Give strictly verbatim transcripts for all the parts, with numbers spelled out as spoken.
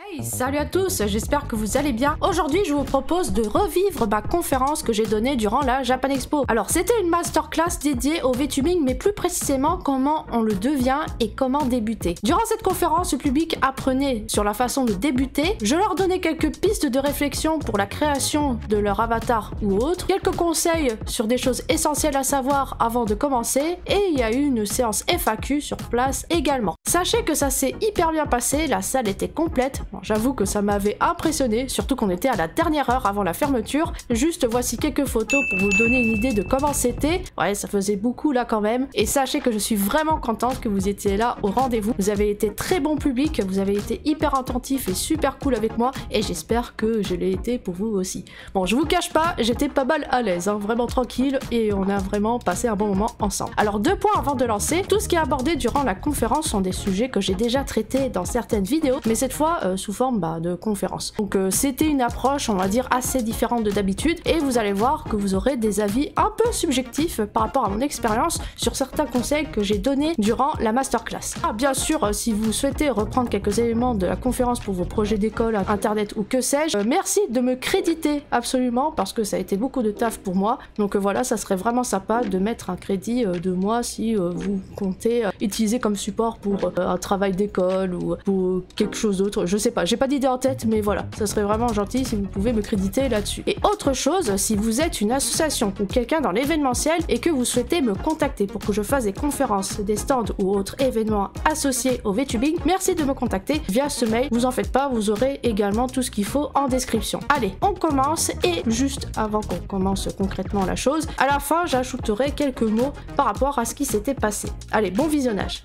Hey, salut à tous, j'espère que vous allez bien. Aujourd'hui, je vous propose de revivre ma conférence que j'ai donnée durant la Japan Expo. Alors, c'était une masterclass dédiée au VTubing, mais plus précisément comment on le devient et comment débuter. Durant cette conférence, le public apprenait sur la façon de débuter. Je leur donnais quelques pistes de réflexion pour la création de leur avatar ou autre, quelques conseils sur des choses essentielles à savoir avant de commencer, et il y a eu une séance F A Q sur place également. Sachez que ça s'est hyper bien passé, la salle était complète. Bon, j'avoue que ça m'avait impressionné, surtout qu'on était à la dernière heure avant la fermeture. Juste voici quelques photos pour vous donner une idée de comment c'était. Ouais, ça faisait beaucoup là quand même. Et sachez que je suis vraiment contente que vous étiez là au rendez-vous. Vous avez été très bon public, vous avez été hyper attentif et super cool avec moi. Et j'espère que je l'ai été pour vous aussi. Bon, je vous cache pas, j'étais pas mal à l'aise, hein, vraiment tranquille. Et on a vraiment passé un bon moment ensemble. Alors deux points avant de lancer. Tout ce qui est abordé durant la conférence sont des sujets que j'ai déjà traités dans certaines vidéos. Mais cette fois, euh, sous forme bah, de conférence. Donc euh, c'était une approche, on va dire, assez différente de d'habitude, et vous allez voir que vous aurez des avis un peu subjectifs par rapport à mon expérience sur certains conseils que j'ai donnés durant la masterclass. Ah, bien sûr, euh, si vous souhaitez reprendre quelques éléments de la conférence pour vos projets d'école, internet ou que sais-je, euh, merci de me créditer absolument, parce que ça a été beaucoup de taf pour moi. Donc euh, voilà, ça serait vraiment sympa de mettre un crédit euh, de moi si euh, vous comptez euh, utiliser comme support pour euh, un travail d'école ou pour quelque chose d'autre, je sais pas. J'ai pas d'idée en tête, mais voilà, ça serait vraiment gentil si vous pouvez me créditer là-dessus. Et autre chose, si vous êtes une association ou quelqu'un dans l'événementiel et que vous souhaitez me contacter pour que je fasse des conférences, des stands ou autres événements associés au VTubing, merci de me contacter via ce mail. Vous en faites pas, vous aurez également tout ce qu'il faut en description. Allez, on commence, et juste avant qu'on commence concrètement la chose, à la fin, j'ajouterai quelques mots par rapport à ce qui s'était passé. Allez, bon visionnage.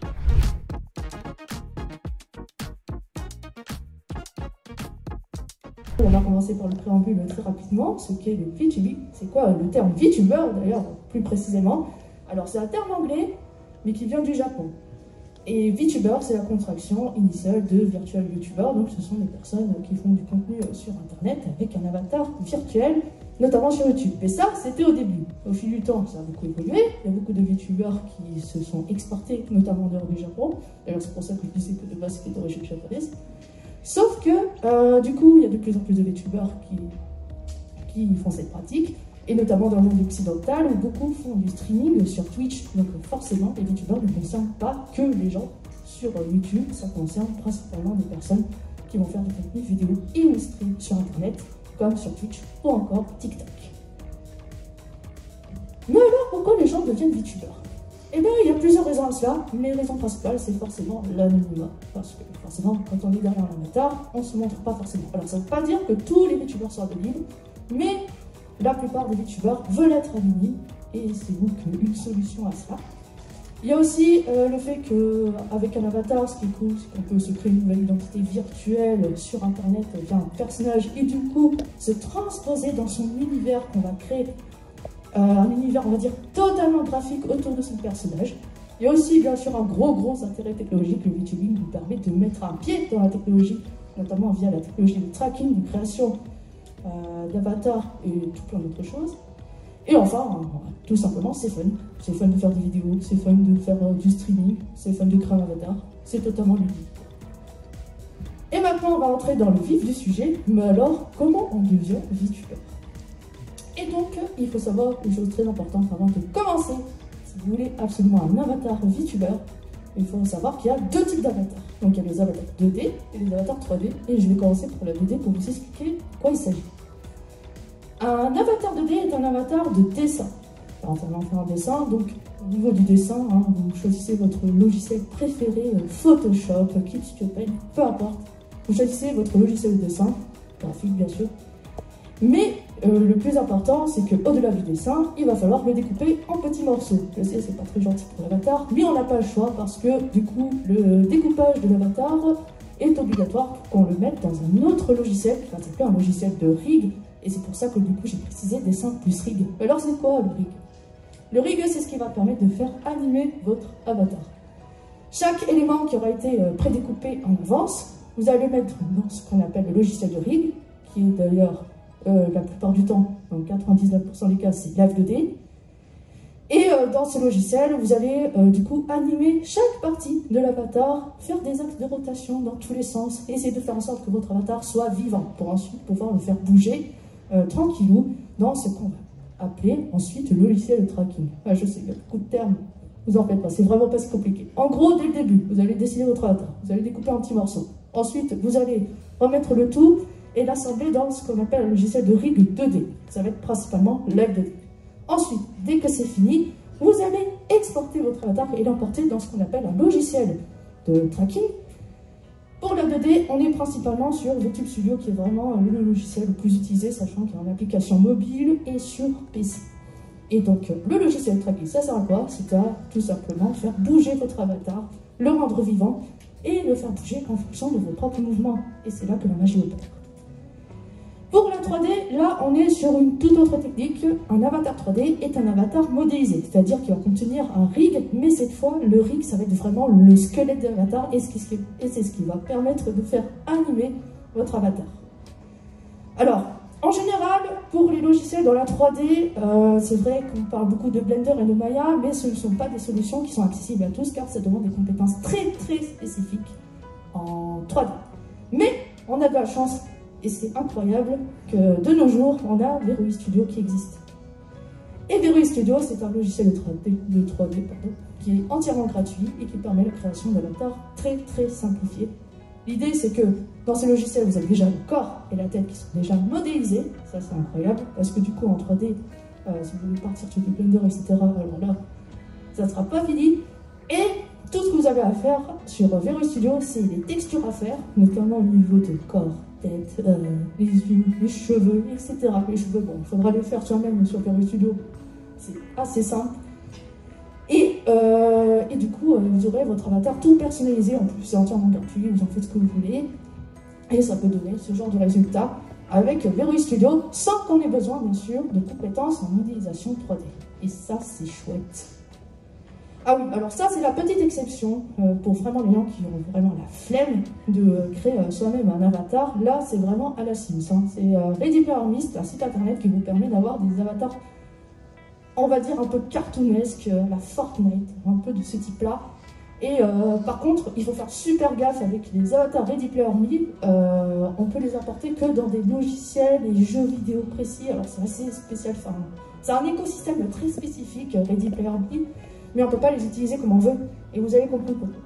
On va commencer par le préambule très rapidement, ce qu'est le VTubing. C'est quoi le terme VTuber d'ailleurs, plus précisément? Alors c'est un terme anglais, mais qui vient du Japon. Et VTuber, c'est la contraction initiale de Virtual YouTuber, donc ce sont les personnes qui font du contenu sur internet avec un avatar virtuel, notamment sur YouTube. Et ça, c'était au début. Au fil du temps, ça a beaucoup évolué. Il y a beaucoup de VTubers qui se sont exportés, notamment dehors du Japon. D'ailleurs, c'est pour ça que je disais que de base c'était d'origine japonaise. Sauf que, euh, du coup, il y a de plus en plus de VTubers qui, qui font cette pratique, et notamment dans le monde occidental, où beaucoup font du streaming sur Twitch. Donc forcément, les VTubers ne concernent pas que les gens sur YouTube, ça concerne principalement des personnes qui vont faire du contenu vidéo et ou stream sur Internet, comme sur Twitch ou encore TikTok. Mais alors, pourquoi les gens deviennent VTubers? Eh bien, il y a plusieurs raisons à cela, mais la raison principale, c'est forcément l'anonymat. Parce que forcément, quand on est derrière un avatar, on ne se montre pas forcément. Alors, ça ne veut pas dire que tous les VTubers sont anonymes, mais la plupart des VTubers veulent être anonymes, et c'est donc une solution à cela. Il y a aussi euh, le fait qu'avec un avatar, ce qui est cool, c'est qu'on peut se créer une nouvelle identité virtuelle sur Internet via un personnage, et du coup, se transposer dans son univers qu'on va créer. Euh, un univers, on va dire, totalement graphique autour de son personnage. Il y a aussi, bien sûr, un gros, gros intérêt technologique. Le VTubing nous permet de mettre un pied dans la technologie, notamment via la technologie de tracking, de création euh, d'avatars et tout plein d'autres choses. Et enfin, euh, tout simplement, c'est fun. C'est fun de faire des vidéos, c'est fun de faire euh, du streaming, c'est fun de créer un avatar. C'est totalement ludique. Et maintenant, on va entrer dans le vif du sujet. Mais alors, comment on devient VTuber ? Et donc, il faut savoir une chose très importante avant de commencer. Si vous voulez absolument un avatar VTuber, il faut savoir qu'il y a deux types d'avatars. Donc, il y a les avatars deux D et les avatars trois D. Et je vais commencer pour la deux D pour vous expliquer de quoi il s'agit. Un avatar deux D est un avatar de dessin. Alors, on va faire un dessin. Donc, au niveau du dessin, hein, vous choisissez votre logiciel préféré, Photoshop, Kitscopen, peu importe. Vous choisissez votre logiciel de dessin, graphique bien sûr. Mais euh, le plus important, c'est qu'au-delà du dessin, il va falloir le découper en petits morceaux. Je sais, c'est pas très gentil pour l'avatar, mais on n'a pas le choix parce que du coup, le découpage de l'avatar est obligatoire pour qu'on le mette dans un autre logiciel qui va s'appeler un logiciel de rig. Et c'est pour ça que du coup, j'ai précisé dessin plus rig. Alors, c'est quoi le rig? Le rig, c'est ce qui va permettre de faire animer votre avatar. Chaque élément qui aura été euh, prédécoupé en avance, vous allez le mettre dans ce qu'on appelle le logiciel de rig, qui est d'ailleurs Euh, la plupart du temps, dans quatre-vingt-dix-neuf pour cent des cas, c'est Live deux D. Et euh, dans ce logiciel, vous allez euh, du coup animer chaque partie de l'avatar, faire des actes de rotation dans tous les sens, et essayer de faire en sorte que votre avatar soit vivant, pour ensuite pouvoir le faire bouger euh, tranquillou dans ce qu'on va appeler ensuite le logiciel de tracking. Ah, je sais, il y a beaucoup de termes, vous en faites pas, c'est vraiment pas si compliqué. En gros, dès le début, vous allez dessiner votre avatar, vous allez découper en petits morceaux. Ensuite, vous allez remettre le tout et l'assembler dans ce qu'on appelle un logiciel de rig deux D. Ça va être principalement l'L deux D. Ensuite, dès que c'est fini, vous allez exporter votre avatar et l'emporter dans ce qu'on appelle un logiciel de tracking. Pour l'L deux D, on est principalement sur VTube Studio, qui est vraiment le logiciel le plus utilisé, sachant qu'il y a une application mobile et sur P C. Et donc, le logiciel de tracking, ça sert à quoi? C'est à tout simplement faire bouger votre avatar, le rendre vivant et le faire bouger en fonction de vos propres mouvements. Et c'est là que la magie opère. Pour la trois D, là, on est sur une toute autre technique. Un avatar trois D est un avatar modélisé, c'est-à-dire qu'il va contenir un rig, mais cette fois, le rig, ça va être vraiment le squelette de l'avatar, et c'est ce qui va permettre de faire animer votre avatar. Alors, en général, pour les logiciels dans la trois D, euh, c'est vrai qu'on parle beaucoup de Blender et de Maya, mais ce ne sont pas des solutions qui sont accessibles à tous, car ça demande des compétences très très spécifiques en trois D. Mais on a de la chance, et c'est incroyable, que de nos jours, on a Verui Studio qui existe. Et Verui Studio, c'est un logiciel de trois D, de trois D pardon, qui est entièrement gratuit et qui permet la création d'avatars très très simplifiés. L'idée, c'est que dans ces logiciels, vous avez déjà le corps et la tête qui sont déjà modélisés. Ça, c'est incroyable, parce que du coup, en trois D, euh, si vous voulez partir sur du Blender, et cetera, alors là, ça ne sera pas fini. Et tout ce que vous avez à faire sur Verui Studio, c'est les textures à faire, notamment au niveau de corps, tête, euh, les yeux, les cheveux, et cetera. Les cheveux, bon, il faudra les faire soi-même sur Verui Studio. C'est assez simple. Et, euh, et du coup, euh, vous aurez votre avatar tout personnalisé. En plus, c'est entièrement gratuit, vous en faites ce que vous voulez. Et ça peut donner ce genre de résultat avec Verui Studio, sans qu'on ait besoin, bien sûr, de compétences en modélisation trois D. Et ça, c'est chouette. Ah oui, alors ça, c'est la petite exception euh, pour vraiment les gens qui ont vraiment la flemme de euh, créer euh, soi-même un avatar. Là, c'est vraiment à la Sims. Hein. C'est euh, Ready Player Me, un site internet qui vous permet d'avoir des avatars, on va dire, un peu cartoonesque, à la Fortnite, un peu de ce type-là. Et euh, par contre, il faut faire super gaffe avec les avatars Ready Player Me. Euh, on peut les importer que dans des logiciels et jeux vidéo précis. Alors c'est assez spécial. Enfin, c'est un écosystème très spécifique, Ready Player Me, mais on ne peut pas les utiliser comme on veut. Et vous allez comprendre pourquoi.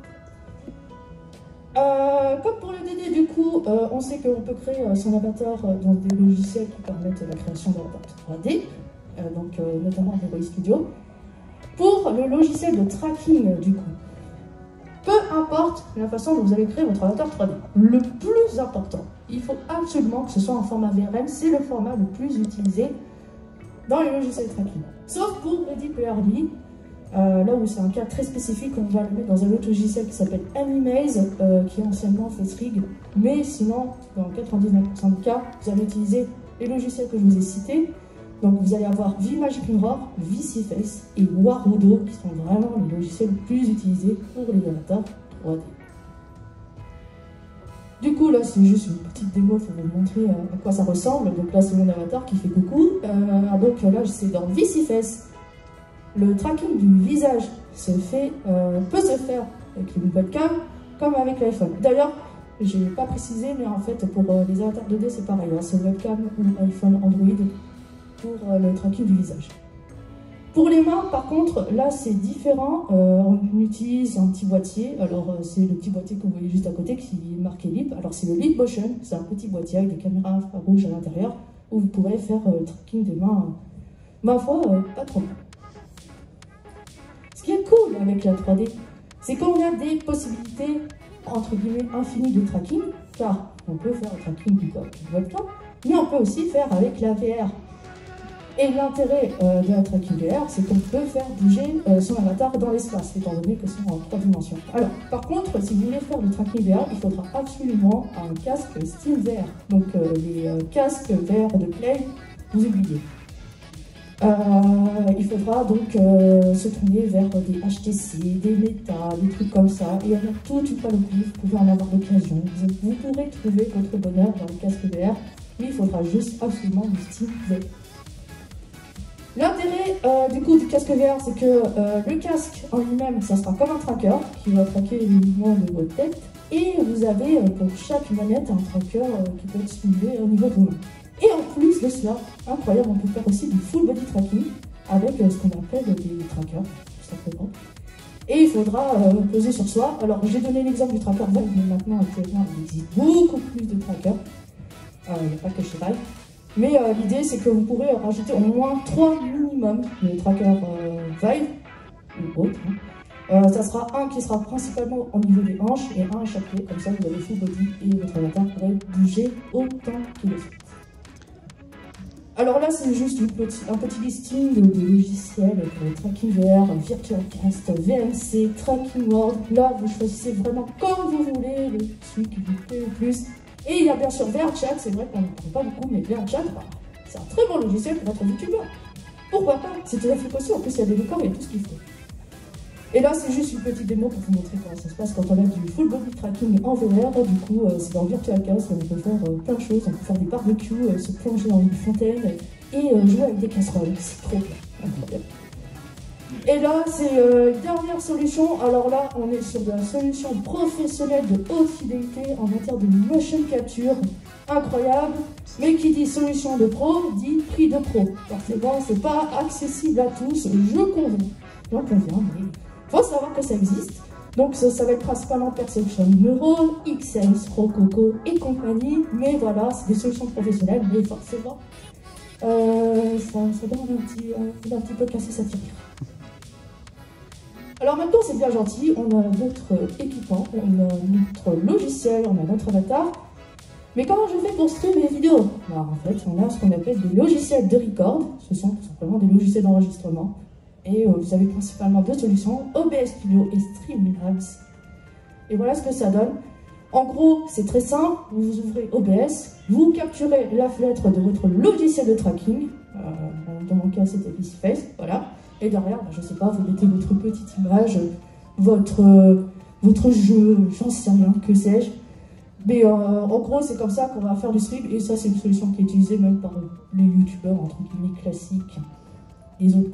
Euh, comme pour le D D, du coup, euh, on sait qu'on peut créer euh, son avatar euh, dans des logiciels qui permettent la création d'avatars trois D. Euh, donc euh, notamment Verui Studio. Pour le logiciel de tracking, du coup, peu importe la façon dont vous allez créer votre avatar trois D, le plus important, il faut absolument que ce soit en format V R M, c'est le format le plus utilisé dans les logiciels de tracking. Sauf pour Ready Player Me, euh, là où c'est un cas très spécifique, on va le mettre dans un autre logiciel qui s'appelle Animaze, euh, qui est anciennement FaceRig, mais sinon, dans quatre-vingt-dix-neuf pour cent des cas, vous allez utiliser les logiciels que je vous ai cités. Donc vous allez avoir VMagic Mirror, VCFace et Warudo qui sont vraiment les logiciels les plus utilisés pour les avatars trois D. Du coup là c'est juste une petite démo pour vous montrer à quoi ça ressemble. Donc là c'est mon avatar qui fait coucou. Euh, donc là c'est dans VCFace. Le tracking du visage se fait, euh, peut se faire avec une webcam comme avec l'iPhone. D'ailleurs, je n'ai pas précisé, mais en fait pour euh, les avatars deux D c'est pareil, hein, c'est webcam ou iPhone Android pour euh, le tracking du visage. Pour les mains, par contre, là c'est différent. Euh, on utilise un petit boîtier. Alors euh, c'est le petit boîtier que vous voyez juste à côté qui est marqué Leap. Alors c'est le Leap Motion, c'est un petit boîtier avec des caméras infrarouges à l'intérieur où vous pourrez faire euh, le tracking des mains. Euh, ma foi, euh, pas trop mal. Ce qui est cool avec la trois D, c'est qu'on a des possibilités entre guillemets infinies de tracking, car on peut faire le tracking du corps du webcam, mais on peut aussi faire avec la V R. Et l'intérêt euh, de la tracking V R, c'est qu'on peut faire bouger euh, son avatar dans l'espace, étant donné que c'est en trois dimensions. Alors, par contre, si vous voulez faire du tracking V R, il faudra absolument un casque Steam V R. Donc, euh, les euh, casques V R de Play, vous oubliez. Euh, il faudra donc euh, se tourner vers des H T C, des Meta, des trucs comme ça. Et il y en a toute une panoplie, vous pouvez en avoir l'occasion. Vous, vous pourrez trouver votre bonheur dans le casque V R, mais il faudra juste absolument du Steam V R. L'intérêt euh, du coup du casque V R, c'est que euh, le casque en lui-même, ça sera comme un tracker qui va traquer les mouvements de votre tête. Et vous avez euh, pour chaque manette un tracker euh, qui peut être simulé au niveau de vos mains. Et en plus de cela, incroyable, on peut faire aussi du full body tracking avec euh, ce qu'on appelle des trackers, tout simplement. Et il faudra euh, poser sur soi. Alors j'ai donné l'exemple du tracker Vive, mais maintenant actuellement il existe beaucoup plus de trackers. Euh, il n'y a pas que chez Vive. Mais euh, l'idée c'est que vous pourrez rajouter au moins trois minimum de trackers euh, Vive ou autres. Hein. Euh, ça sera un qui sera principalement au niveau des hanches et un à chaque pied, comme ça vous avez full body et votre avatar pourrait bouger autant qu'il le souhaite. Alors là c'est juste une petit, un petit listing de, de logiciels pour le tracking V R, VirtualCast, V M C, Tracking World. Là vous choisissez vraiment comme vous voulez, le celui qui vous plaît le plus. Et il y a bien sûr VRChat, c'est vrai qu'on n'en parle pas beaucoup, mais VRChat, bah, c'est un très bon logiciel pour être youtubeur. Pourquoi pas? C'est tout à fait possible, en plus il y a des décors et tout ce qu'il faut. Et là c'est juste une petite démo pour vous montrer comment ça se passe quand on a du full body tracking en V R. Du coup euh, c'est dans VirtualCast, on peut faire euh, plein de choses, on peut faire des barbecues, euh, se plonger dans une fontaine et euh, jouer avec des casseroles, c'est trop bien, incroyable. Et là c'est euh, une dernière solution, alors là on est sur de la solution professionnelle de haute fidélité en matière de motion capture, incroyable, mais qui dit solution de pro dit prix de pro. Forcément c'est pas accessible à tous, je conviens, j'en conviens, mais il faut savoir que ça existe. Donc ça, ça va être principalement Perception Neuron, X-Sense, Rococo et compagnie, mais voilà, c'est des solutions professionnelles, mais forcément euh, ça, ça donne un petit, euh, un petit peu casser sa tirelire. Alors maintenant c'est bien gentil, on a notre équipement, on a notre logiciel, on a notre avatar. Mais comment je fais pour streamer mes vidéos? Alors, en fait, on a ce qu'on appelle des logiciels de record, ce sont tout simplement des logiciels d'enregistrement. Et euh, vous avez principalement deux solutions, O B S Studio et Streamlabs. Et voilà ce que ça donne. En gros, c'est très simple, vous ouvrez O B S, vous capturez la fenêtre de votre logiciel de tracking, euh, dans mon cas c'était PCFace, voilà. Et derrière, bah, je sais pas, vous mettez votre petite image, votre, euh, votre jeu, j'en sais rien, que sais-je. Mais euh, en gros, c'est comme ça qu'on va faire du stream, et ça, c'est une solution qui est utilisée même par les youtubeurs, entre guillemets, classiques, les autres.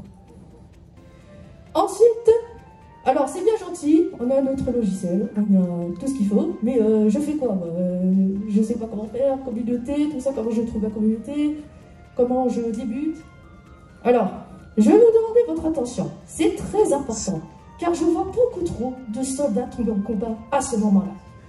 Ensuite, alors c'est bien gentil, on a notre logiciel, on a tout ce qu'il faut, mais euh, je fais quoi euh, je sais pas comment faire, communauté, tout ça, comment je trouve la communauté, comment je débute. Alors, je vais vous demander votre attention, c'est très important, car je vois beaucoup trop de soldats tomber en combat à ce moment-là.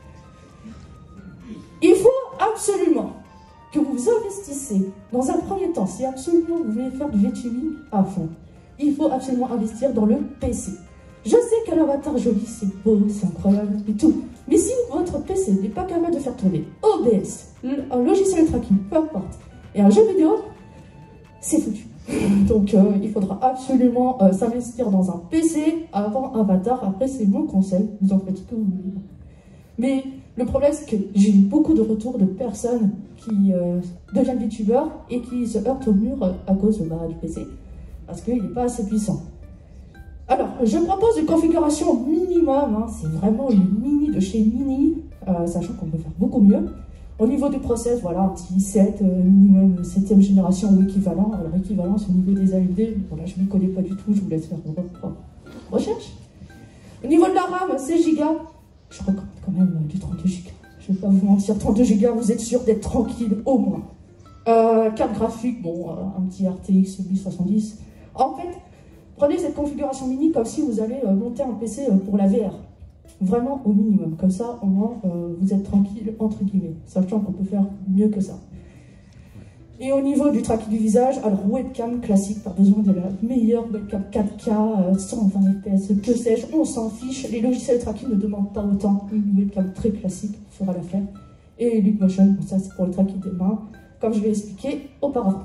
Il faut absolument que vous investissez, dans un premier temps, si absolument vous voulez faire du VTubing à fond, il faut absolument investir dans le P C. Je sais qu'un avatar joli, c'est beau, c'est incroyable et tout, mais si votre P C n'est pas capable de faire tourner O B S, un logiciel de tracking, peu importe, et un jeu vidéo, c'est foutu. Donc euh, il faudra absolument euh, s'investir dans un P C avant Avatar. Après c'est mon conseil, vous en faites ce que vous voulez. Mais le problème c'est que j'ai eu beaucoup de retours de personnes qui euh, deviennent youtubeurs et qui se heurtent au mur à cause bah, du P C, parce qu'il n'est pas assez puissant. Alors je propose une configuration minimum, hein, c'est vraiment une mini de chez Mini, euh, sachant qu'on peut faire beaucoup mieux. Au niveau du process, voilà, un petit sept, euh, minimum septième génération ou équivalent. Alors, équivalence au niveau des A M D, bon là, je ne m'y connais pas du tout, je vous laisse faire votre recherche. Au niveau de la RAM, seize giga, je recommande quand même euh, du trente-deux giga. Je ne vais pas vous mentir, trente-deux giga, vous êtes sûr d'être tranquille, au moins. Euh, carte graphique, bon, euh, un petit R T X mille soixante-dix. En fait, prenez cette configuration mini comme si vous allez euh, monter un P C euh, pour la V R. Vraiment au minimum, comme ça au moins euh, vous êtes tranquille entre guillemets, sachant qu'on peut faire mieux que ça. Et au niveau du tracking du visage, alors webcam classique, pas besoin de la meilleure webcam quatre K, euh, cent vingt F P S, que sais-je, on s'en fiche, les logiciels de tracking ne demandent pas autant, une webcam très classique fera l'affaire. Et Leapmotion, bon, ça c'est pour le tracking des mains, comme je vais expliquer auparavant.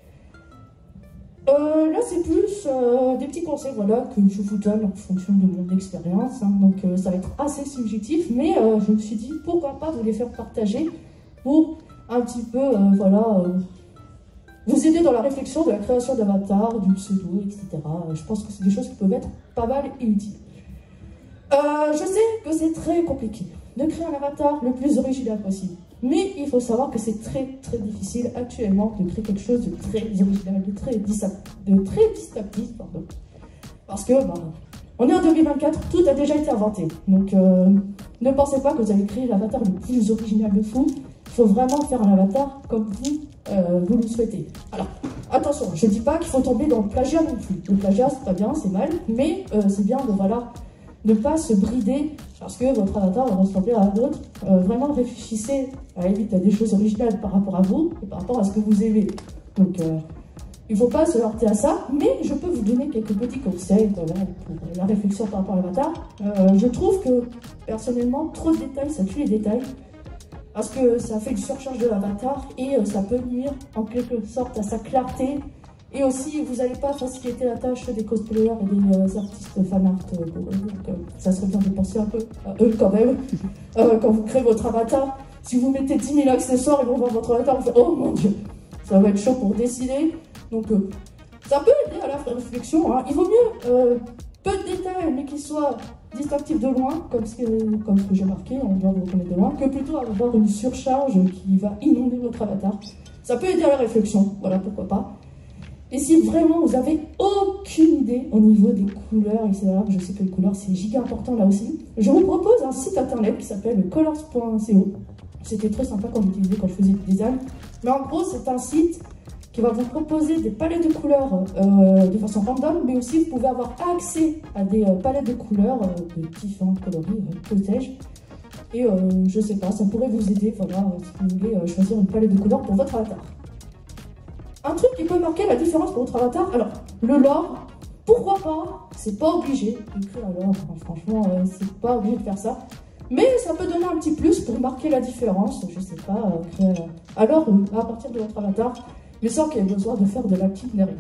Euh, là c'est plus euh, des petits conseils voilà, que je vous donne en fonction de mon expérience, hein. Donc euh, ça va être assez subjectif, mais euh, je me suis dit pourquoi pas vous les faire partager pour un petit peu euh, voilà, euh, vous aider dans la réflexion de la création d'avatar, du pseudo, et cetera. Je pense que c'est des choses qui peuvent être pas mal et utiles. Euh, je sais que c'est très compliqué de créer un avatar le plus original possible, Mais il faut savoir que c'est très très difficile actuellement de créer quelque chose de très original, de très, de très disruptif, pardon. Parce que, bah, on est en deux mille vingt-quatre, tout a déjà été inventé. Donc, euh, ne pensez pas que vous allez créer l'avatar le plus original de fou. Il faut vraiment faire un avatar comme vous, euh, vous le souhaitez. Alors, attention, je ne dis pas qu'il faut tomber dans le plagiat non plus. Le plagiat, c'est pas bien, c'est mal, mais euh, c'est bien de, voilà, ne pas se brider parce que votre avatar va ressembler à un autre. Euh, vraiment, réfléchissez à éviter des choses originales par rapport à vous et par rapport à ce que vous aimez. Donc, euh, il ne faut pas se heurter à ça, mais je peux vous donner quelques petits conseils voilà, pour la réflexion par rapport à l'avatar. Euh, je trouve que, personnellement, trop de détails, ça tue les détails. Parce que ça fait une surcharge de l'avatar et euh, ça peut nuire en quelque sorte à sa clarté. Et aussi, vous n'allez pas faciliter la tâche des cosplayers et des euh, artistes fanart. Euh, donc, euh, ça serait bien de penser un peu à eux quand même. Euh, quand vous créez votre avatar, si vous mettez dix mille accessoires, ils vont voir votre avatar, vous faites « Oh mon Dieu !» Ça va être chaud pour décider. Donc, euh, ça peut aider à la réflexion. Hein. Il vaut mieux euh, peu de détails, mais qu'ils soient distinctifs de loin, comme ce que, comme ce que j'ai marqué, on doit vous reconnaître de loin, que plutôt avoir une surcharge qui va inonder votre avatar. Ça peut aider à la réflexion, voilà, pourquoi pas. Et si vraiment vous avez aucune idée au niveau des couleurs, et cetera, je sais que les couleurs c'est giga important là aussi, je vous propose un site internet qui s'appelle colors point co. C'était très sympa quand j'utilisais quand je faisais du design. Mais en gros, c'est un site qui va vous proposer des palettes de couleurs euh, de façon random, mais aussi vous pouvez avoir accès à des euh, palettes de couleurs euh, de différents coloris, euh, que sais-je. Et euh, je sais pas, ça pourrait vous aider, voilà, euh, si vous voulez euh, choisir une palette de couleurs pour votre avatar. Un truc qui peut marquer la différence pour votre avatar, alors, le lore, pourquoi pas, c'est pas obligé d'écrire un lore, enfin, franchement, euh, c'est pas obligé de faire ça. Mais ça peut donner un petit plus pour marquer la différence, je sais pas, euh, créer, euh, alors, euh, à partir de votre avatar, mais sans qu'il y ait besoin de faire de l'actif derrière.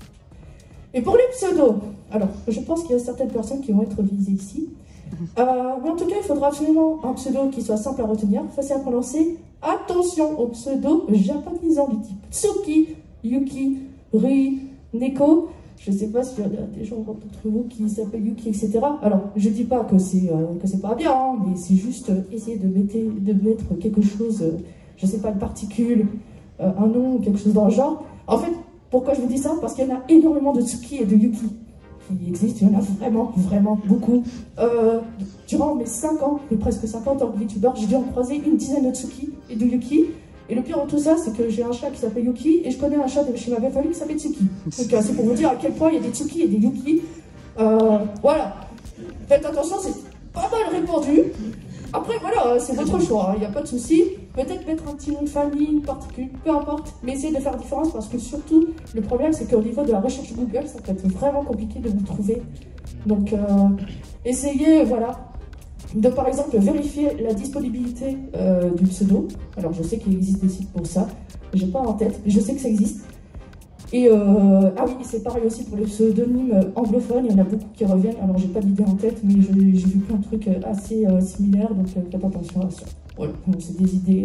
Et pour les pseudos, alors, je pense qu'il y a certaines personnes qui vont être visées ici. Euh, mais en tout cas, il faudra absolument un pseudo qui soit simple à retenir, facile à prononcer. Attention aux pseudos japonisants du type Tsuki, Yuki, Rui, Neko. Je ne sais pas s'il y a des gens d'entre vous qui s'appellent Yuki, et cetera. Alors, je ne dis pas que c'est euh, que c'est pas bien, hein, mais c'est juste euh, essayer de mettre, de mettre quelque chose, euh, je ne sais pas, une particule, euh, un nom, quelque chose dans le genre. En fait, pourquoi je vous dis ça? Parce qu'il y en a énormément de Tsuki et de Yuki qui existent, il y en a vraiment, vraiment beaucoup. Euh, durant mes cinq ans, et presque cinquante ans de VTuber, j'ai dû en croiser une dizaine de Tsuki et de Yuki. Et le pire de tout ça, c'est que j'ai un chat qui s'appelle Yuki et je connais un chat de chez ma belle famille qui s'appelle Tsuki. Donc euh, c'est pour vous dire à quel point il y a des Tsuki et des Yuki. Euh, voilà. Faites attention, c'est pas mal répandu. Après, voilà, c'est votre choix, il n'y a pas de souci. Peut-être mettre un petit nom de famille, une particule, peu importe. Mais essayez de faire différence parce que surtout, le problème, c'est qu'au niveau de la recherche Google, ça peut être vraiment compliqué de vous trouver. Donc, euh, essayez, voilà, de par exemple vérifier la disponibilité euh, du pseudo. Alors je sais qu'il existe des sites pour ça, j'ai pas en tête, mais je sais que ça existe. Et euh, ah oui, c'est pareil aussi pour les pseudonymes anglophones, il y en a beaucoup qui reviennent. Alors j'ai pas d'idée en tête, mais j'ai vu plein de trucs assez euh, similaires, donc euh, faites attention à ça. Voilà, c'est des idées.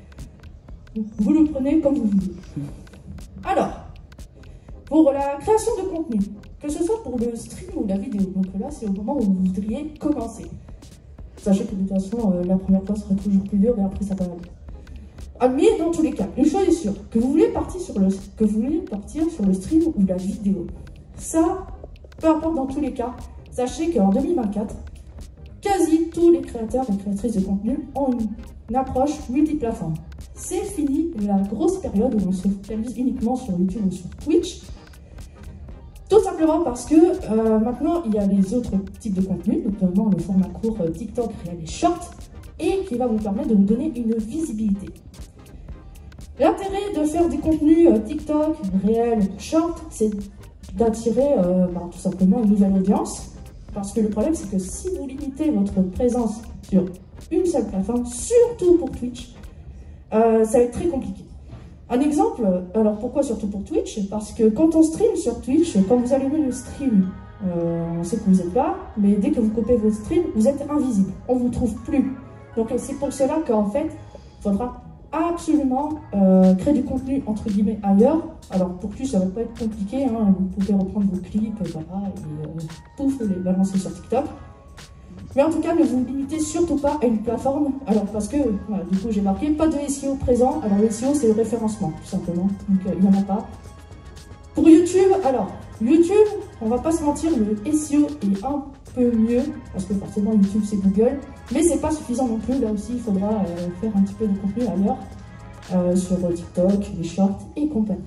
Euh, vous le prenez comme vous voulez. Alors, pour la création de contenu, que ce soit pour le stream ou la vidéo, donc là c'est au moment où vous voudriez commencer. Sachez que de toute façon, euh, la première fois sera toujours plus dure et après ça va aller. Ah, mais dans tous les cas, une chose est sûre, que vous voulez partir sur le, que vous voulez partir sur le stream ou la vidéo, ça, peu importe dans tous les cas, sachez qu'en deux mille vingt-quatre, quasi tous les créateurs et créatrices de contenu ont une approche multiplateforme. C'est fini la grosse période où on se focalise uniquement sur YouTube ou sur Twitch. Tout simplement parce que euh, maintenant il y a les autres types de contenus, notamment le format court euh, TikTok, Réel et Short, et qui va vous permettre de vous donner une visibilité. L'intérêt de faire des contenus euh, TikTok, Réel, Short, c'est d'attirer euh, bah, tout simplement une nouvelle audience, parce que le problème c'est que si vous limitez votre présence sur une seule plateforme, surtout pour Twitch, euh, ça va être très compliqué. Un exemple, alors pourquoi surtout pour Twitch? Parce que quand on stream sur Twitch, quand vous allumez le stream, euh, on sait que vous êtes là, mais dès que vous coupez votre stream, vous êtes invisible, on ne vous trouve plus. Donc c'est pour cela qu'en fait, il faudra absolument euh, créer du contenu entre guillemets ailleurs. Alors pour Twitch, ça ne va pas être compliqué, hein, vous pouvez reprendre vos clips, voilà, et euh, pouf, les balancer sur TikTok. Mais en tout cas, ne vous limitez surtout pas à une plateforme. Alors, parce que, voilà, du coup, j'ai marqué pas de S E O présent. Alors, le S E O, c'est le référencement, tout simplement. Donc, euh, il n'y en a pas. Pour YouTube, alors, YouTube, on va pas se mentir, le S E O est un peu mieux. Parce que forcément, YouTube, c'est Google. Mais c'est pas suffisant non plus. Là aussi, il faudra euh, faire un petit peu de contenu ailleurs. Euh, sur TikTok, les shorts et compagnie.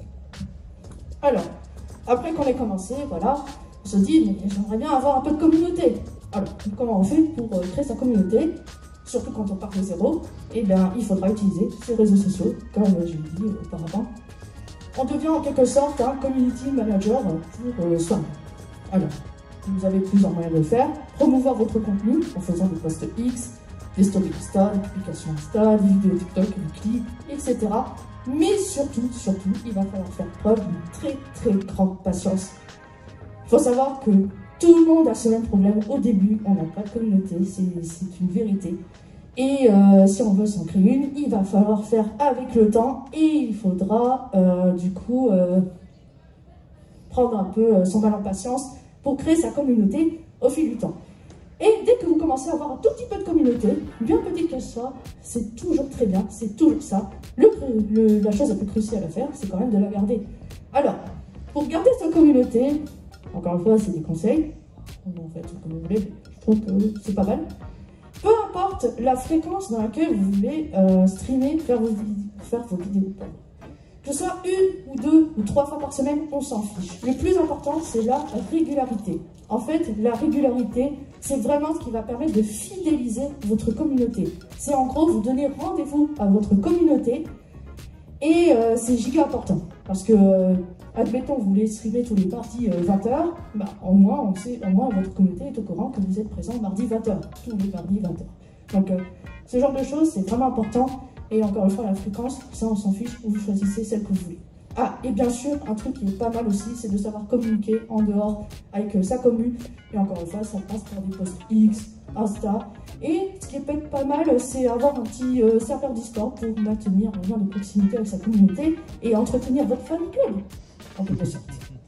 Alors, après qu'on ait commencé, voilà, on se dit, mais j'aimerais bien avoir un peu de communauté. Alors, comment on fait pour euh, créer sa communauté? Surtout quand on part de zéro, eh bien, il faudra utiliser ses réseaux sociaux, comme euh, je l'ai dit euh, auparavant. On devient en quelque sorte un community manager pour euh, soi. Alors, vous avez plusieurs moyens de le faire. Promouvoir votre contenu en faisant des posts X, des stories Insta, des publications Insta, des vidéos TikTok, des clips, et cetera. Mais surtout, surtout, il va falloir faire preuve d'une très très grande patience. Il faut savoir que tout le monde a ce même problème. Au début, on n'a pas de communauté, c'est une vérité. Et euh, si on veut s'en créer une, il va falloir faire avec le temps et il faudra euh, du coup euh, prendre un peu euh, son mal en patience pour créer sa communauté au fil du temps. Et dès que vous commencez à avoir un tout petit peu de communauté, bien petite qu'elle soit, c'est toujours très bien, c'est toujours ça. Le, le, la chose la plus cruciale à faire, c'est quand même de la garder. Alors, pour garder sa communauté, encore une fois, c'est des conseils. En fait, comme vous voulez, je trouve que c'est pas mal. Peu importe la fréquence dans laquelle vous voulez euh, streamer, faire vos, faire vos vidéos. Que ce soit une ou deux ou trois fois par semaine, on s'en fiche. Le plus important, c'est la régularité. En fait, la régularité, c'est vraiment ce qui va permettre de fidéliser votre communauté. C'est en gros, vous donner rendez-vous à votre communauté et euh, c'est giga important. Parce que, euh, admettons, vous voulez streamer tous les mardis euh, vingt heures, bah, au moins, on sait, au moins, votre communauté est au courant que vous êtes présent mardi vingt heures. Tous les mardis vingt heures. Donc, euh, ce genre de choses, c'est vraiment important. Et encore une fois, la fréquence, ça on s'en fiche, vous choisissez celle que vous voulez. Ah, et bien sûr, un truc qui est pas mal aussi, c'est de savoir communiquer en dehors avec euh, sa commu. Et encore une fois, ça passe par des posts X, Insta. Et ce qui peut être pas mal, c'est avoir un petit euh, serveur Discord pour maintenir un lien de proximité avec sa communauté et entretenir votre fan club, en quelque sorte.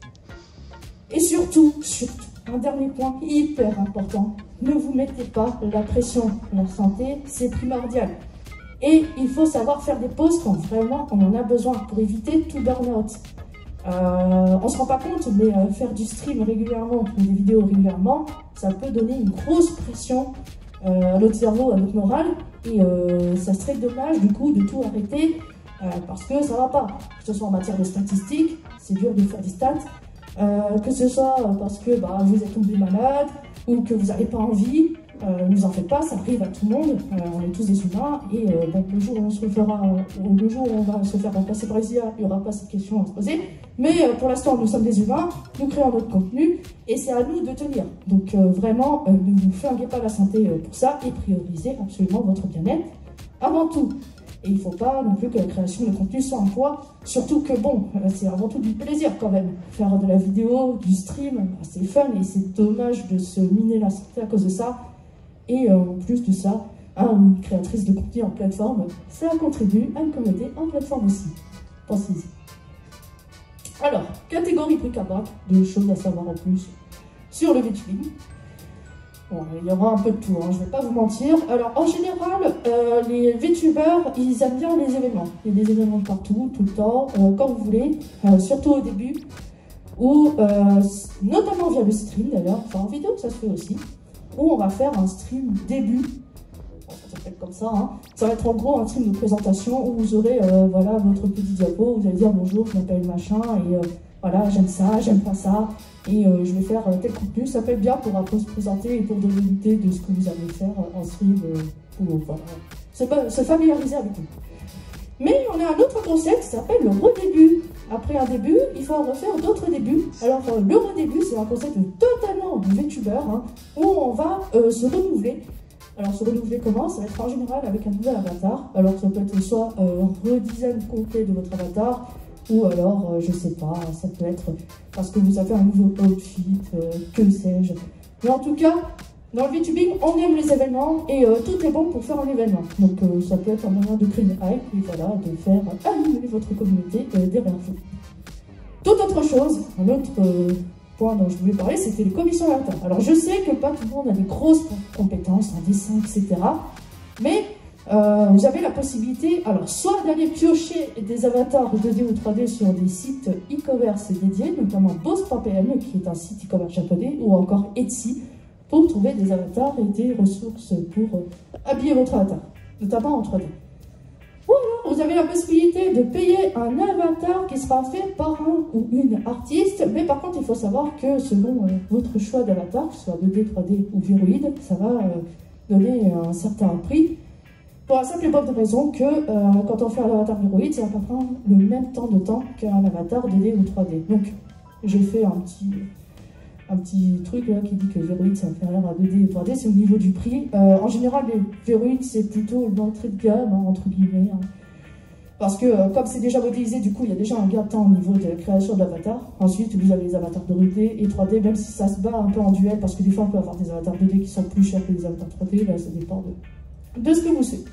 Et surtout, surtout, un dernier point hyper important, ne vous mettez pas la pression. La santé, c'est primordial. Et il faut savoir faire des pauses quand vraiment on en a besoin pour éviter tout burn-out. Euh, on ne se rend pas compte, mais euh, faire du stream régulièrement, ou des vidéos régulièrement, ça peut donner une grosse pression euh, à notre cerveau, à notre morale. Et euh, ça serait dommage du coup de tout arrêter euh, parce que ça ne va pas. Que ce soit en matière de statistiques, c'est dur de faire des stats. Euh, que ce soit parce que bah, vous êtes tombé malade ou que vous n'avez pas envie. Euh, ne vous en faites pas, ça arrive à tout le monde, euh, on est tous des humains, et euh, bon, le jour où on se fera, euh, le jour où on va se faire remplacer par I A, il n'y aura pas cette question à se poser, mais euh, pour l'instant, nous sommes des humains, nous créons notre contenu, et c'est à nous de tenir. Donc euh, vraiment, euh, ne vous flinguez pas la santé euh, pour ça, et priorisez absolument votre bien-être avant tout. Et il ne faut pas non plus que la création de contenu soit un poids, surtout que bon, euh, c'est avant tout du plaisir quand même. Faire de la vidéo, du stream, bah, c'est fun, et c'est dommage de se miner la santé à cause de ça. Et euh, en plus de ça, hein, une créatrice de contenu en plateforme, ça contribue à une communauté en plateforme aussi. Pensez-y. Alors, catégorie bric-à-brac, deux choses à savoir en plus sur le VTubing. Bon, il y aura un peu de tout, hein, je ne vais pas vous mentir. Alors, en général, euh, les VTubers, ils aiment bien les événements. Il y a des événements partout, tout le temps, euh, quand vous voulez, euh, surtout au début, ou euh, notamment via le stream d'ailleurs, enfin en vidéo, ça se fait aussi. Où on va faire un stream début, ça s'appelle comme ça, hein. Ça va être en gros un stream de présentation où vous aurez euh, voilà, votre petit diapo, vous allez dire bonjour, je m'appelle machin, et euh, voilà, j'aime ça, j'aime pas ça, et euh, je vais faire euh, tel contenu, ça peut être bien pour après se présenter et pour donner l'idée de ce que vous allez faire en stream, euh, pour voilà, se, se familiariser avec vous. Mais on a un autre concept qui s'appelle le redébut. Après un début, il faut refaire d'autres débuts. Alors euh, le redébut, c'est un concept totalement de VTuber, hein, où on va euh, se renouveler. Alors se renouveler comment? Ça va être en général avec un nouvel avatar. Alors ça peut être soit euh, un redesign complet de votre avatar, ou alors, euh, je sais pas, ça peut être parce que vous avez un nouveau outfit, euh, que sais-je. Mais en tout cas, dans le VTubing, on aime les événements et euh, tout est bon pour faire un événement. Donc euh, ça peut être un moyen de créer une hype et voilà, de faire allumer votre communauté euh, derrière vous. Toute autre chose, un autre, euh, point dont je voulais parler, c'était les commissions d'avatar. Alors je sais que pas tout le monde a des grosses compétences en dessin, et cetera. Mais euh, vous avez la possibilité, alors soit d'aller piocher des avatars deux D ou trois D sur des sites e-commerce dédiés, notamment boss point p m qui est un site e-commerce japonais, ou encore Etsy, pour trouver des avatars et des ressources pour euh, habiller votre avatar, notamment en trois D. Ou alors, vous avez la possibilité de payer un avatar qui sera fait par un ou une artiste, mais par contre, il faut savoir que selon euh, votre choix d'avatar, que ce soit deux D, trois D ou Viroid, ça va euh, donner un certain prix, pour la simple et bonne raison que euh, quand on fait un avatar Viroid, ça va pas prendre le même temps de temps qu'un avatar deux D ou trois D. Donc, j'ai fait un petit... un petit truc là qui dit que Viroid c'est inférieur à deux D et trois D, c'est au niveau du prix. Euh, en général, les Viroid c'est plutôt l'entrée de gamme, hein, entre guillemets. Hein. Parce que euh, comme c'est déjà modélisé, du coup il y a déjà un gain de temps au niveau de la création d'avatar. Ensuite, vous avez les avatars de deux D et trois D, même si ça se bat un peu en duel, parce que des fois on peut avoir des avatars deux D qui sont plus chers que des avatars trois D, là ça dépend de, de ce que vous savez.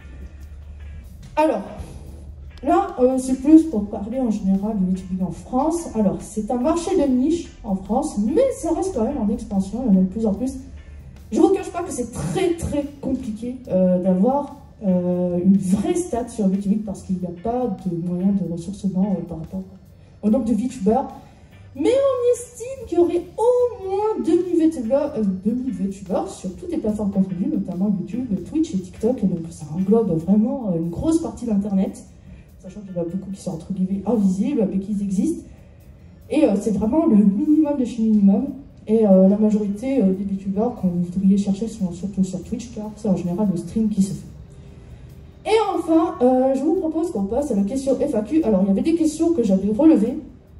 Alors, là, euh, c'est plus pour parler en général du VTubing en France. Alors, c'est un marché de niche en France, mais ça reste quand même en expansion, il y en a de plus en plus. Je ne vous cache pas que c'est très très compliqué euh, d'avoir euh, une vraie stat sur VTubing parce qu'il n'y a pas de moyen de ressourcement euh, par rapport au nombre de VTubers. Mais on estime qu'il y aurait au moins deux mille VTubers, euh, deux mille VTubers sur toutes les plateformes confondues, notamment YouTube, Twitch et TikTok. Donc ça englobe vraiment une grosse partie d'Internet. Sachant qu'il y en a beaucoup qui sont entre guillemets invisibles, mais qui existent. Et euh, c'est vraiment le minimum de chez minimum. Et euh, la majorité euh, des VTubers qu'on voudriez chercher sont surtout sur Twitch, car c'est en général le stream qui se fait. Et enfin, euh, je vous propose qu'on passe à la question F A Q. Alors, il y avait des questions que j'avais relevées.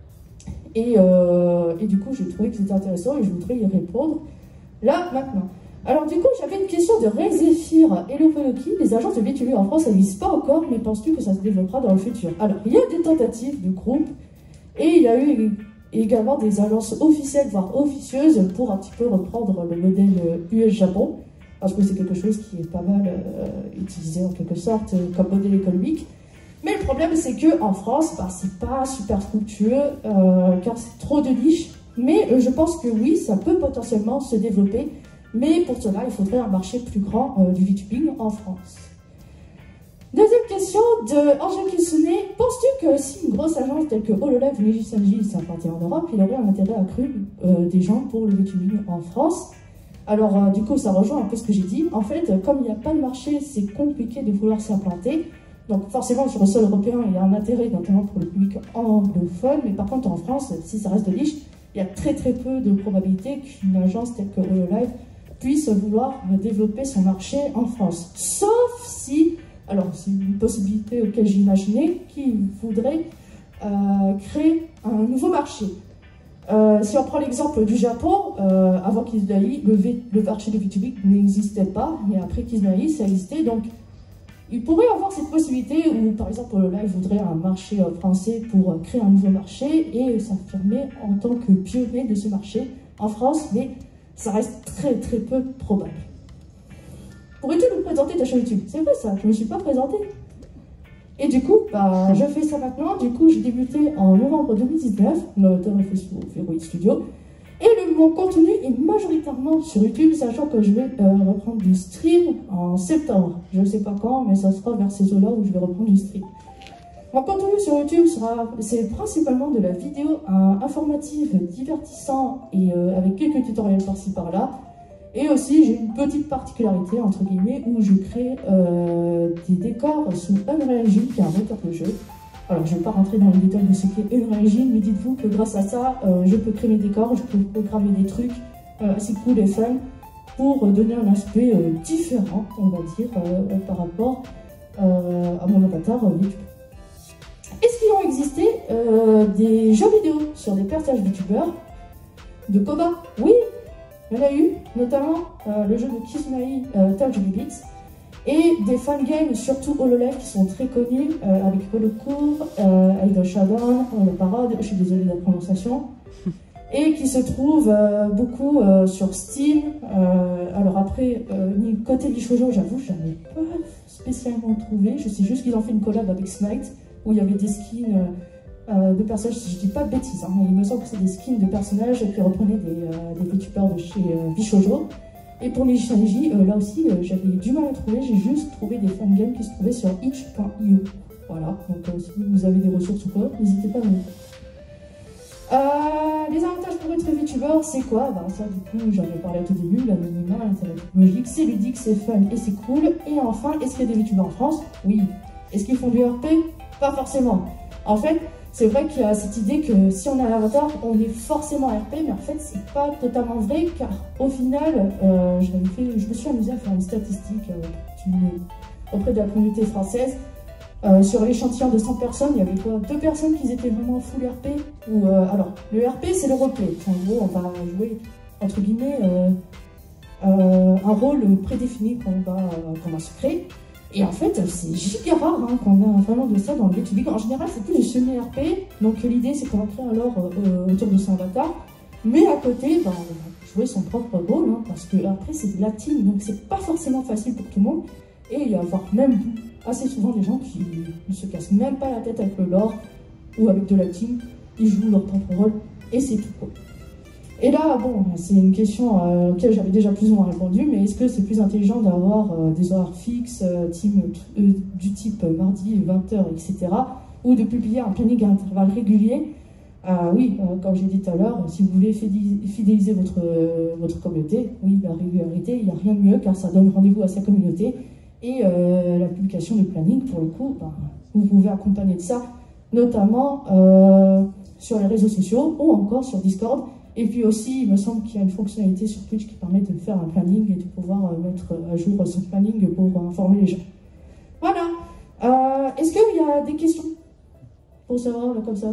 Et, euh, et du coup, j'ai trouvé que c'était intéressant et je voudrais y répondre là, maintenant. Alors du coup, j'avais une question de Rezéphir et Loponoki. Les agences de VTubing en France, ça n'existe pas encore, mais penses-tu que ça se développera dans le futur? Alors, il y a des tentatives de groupe, et il y a eu également des agences officielles, voire officieuses, pour un petit peu reprendre le modèle U S-Japon, parce que c'est quelque chose qui est pas mal euh, utilisé en quelque sorte euh, comme modèle économique. Mais le problème, c'est qu'en France, bah, c'est pas super fructueux, euh, car c'est trop de niches, mais euh, je pense que oui, ça peut potentiellement se développer. Mais pour cela, il faudrait un marché plus grand euh, du VTubing en France. Deuxième question de Angel Kisune. Penses-tu que si une grosse agence telle que HoloLive ou Nijisanji s'implantait en Europe, il aurait un intérêt accru euh, des gens pour le VTubing en France? Alors, euh, du coup, ça rejoint un peu ce que j'ai dit. En fait, comme il n'y a pas de marché, c'est compliqué de vouloir s'implanter. Donc, forcément, sur le sol européen, il y a un intérêt, notamment pour le public anglophone. Mais par contre, en France, si ça reste de niche, il y a très très peu de probabilité qu'une agence telle que HoloLive puisse vouloir développer son marché en France. Sauf si, alors c'est une possibilité auquel j'ai imaginé, qu'ils voudraient euh, créer un nouveau marché. Euh, si on prend l'exemple du Japon, euh, avant Kizunai, le, le marché de VTubing n'existait pas, mais après Kizunai, ça existait. Donc, il pourrait avoir cette possibilité où, par exemple, là, il voudrait un marché français pour créer un nouveau marché et s'affirmer en tant que pionnier de ce marché en France, mais ça reste très très peu probable. Pourrais-tu nous présenter ta chaîne YouTube? C'est vrai ça, je ne me suis pas présentée. Et du coup, bah, je fais ça maintenant. Du coup, j'ai débuté en novembre deux mille dix-neuf, l'auteur est fait sur Viroid Studio. Et le, mon contenu est majoritairement sur YouTube, sachant que je vais euh, reprendre du stream en septembre. Je ne sais pas quand, mais ça sera vers ces eaux-là où je vais reprendre du stream. Mon contenu sur YouTube sera, c'est principalement de la vidéo euh, informative, divertissant et euh, avec quelques tutoriels par-ci par-là. Et aussi, j'ai une petite particularité, entre guillemets, où je crée euh, des décors sous Unreal Engine, qui est un moteur de jeu. Alors, je ne vais pas rentrer dans les détails de ce qu'est Unreal Engine, mais dites-vous que grâce à ça, euh, je peux créer mes décors, je peux programmer des trucs euh, assez cool et fun pour donner un aspect euh, différent, on va dire, euh, par rapport euh, à mon avatar euh, YouTube. Est-ce qu'il a existé euh, des jeux vidéo sur des personnages VTubers de Koba? Oui, il y en a eu, notamment euh, le jeu de Kizunai euh, Touch Beats et des fangames, surtout HoloLive, qui sont très connus euh, avec Holocourt, euh, Idol Shadow, le Parade, je suis désolée de la prononciation, et qui se trouvent euh, beaucoup euh, sur Steam. Euh, alors après, euh, côté Bishojo, j'avoue, je n'en ai pas spécialement trouvé. Je sais juste qu'ils ont fait une collab avec Smite, où il y avait des skins euh, de personnages, si je dis pas de bêtises, hein, il me semble que c'est des skins de personnages qui reprenaient des, euh, des VTubers de chez euh, Bishojo. Et pour les Shinji, euh, là aussi, euh, j'avais du mal à trouver, j'ai juste trouvé des fangames qui se trouvaient sur itch point i o. Voilà, donc euh, si vous avez des ressources ou quoi, n'hésitez pas à me dire. Euh, les avantages pour être VTuber, c'est quoi? Ben ça, du coup, j'en ai parlé au tout début, l'anonymat, l'intérêt technologique, c'est ludique, c'est fun et c'est cool. Et enfin, est-ce qu'il y a des VTubers en France? Oui. Est-ce qu'ils font du R P? Pas forcément. En fait, c'est vrai qu'il y a cette idée que si on a un avatar, on est forcément R P, mais en fait, c'est pas totalement vrai, car au final, euh, je, fait, je me suis amusée à faire une statistique euh, auprès de la communauté française. Euh, sur l'échantillon de cent personnes, il y avait quoi? Deux personnes qui étaient vraiment full R P. Ou, euh, alors, le R P, c'est le roleplay. En gros, on va jouer, entre guillemets, euh, euh, un rôle prédéfini qu'on va, euh, qu'on va se créer. Et en fait, c'est giga rare hein, qu'on a vraiment de ça dans le VTubing. En général, c'est plus du semi-R P. Donc, l'idée, c'est qu'on va créer alors euh, autour de son avatar. Mais à côté, ben, on va jouer son propre rôle. Hein, parce que après, c'est de la team. Donc, c'est pas forcément facile pour tout le monde. Et il y a voire même assez souvent des gens qui ne se cassent même pas la tête avec le lore ou avec de la team. Ils jouent leur propre rôle et c'est tout cool. Et là, bon, c'est une question à laquelle j'avais déjà plus ou moins répondu, mais est-ce que c'est plus intelligent d'avoir euh, des horaires fixes, euh, team, euh, du type mardi, vingt heures, et cetera, ou de publier un planning à intervalles réguliers? Ah oui, euh, comme j'ai dit tout à l'heure, si vous voulez fidéliser votre, euh, votre communauté, oui, la régularité, il n'y a rien de mieux car ça donne rendez-vous à sa communauté. Et euh, la publication du planning, pour le coup, ben, vous pouvez accompagner de ça, notamment euh, sur les réseaux sociaux ou encore sur Discord. Et puis aussi, il me semble qu'il y a une fonctionnalité sur Twitch qui permet de faire un planning et de pouvoir euh, mettre à jour son planning pour euh, informer les gens. Voilà. Euh, Est-ce qu'il y a des questions pour savoir, là, comme ça?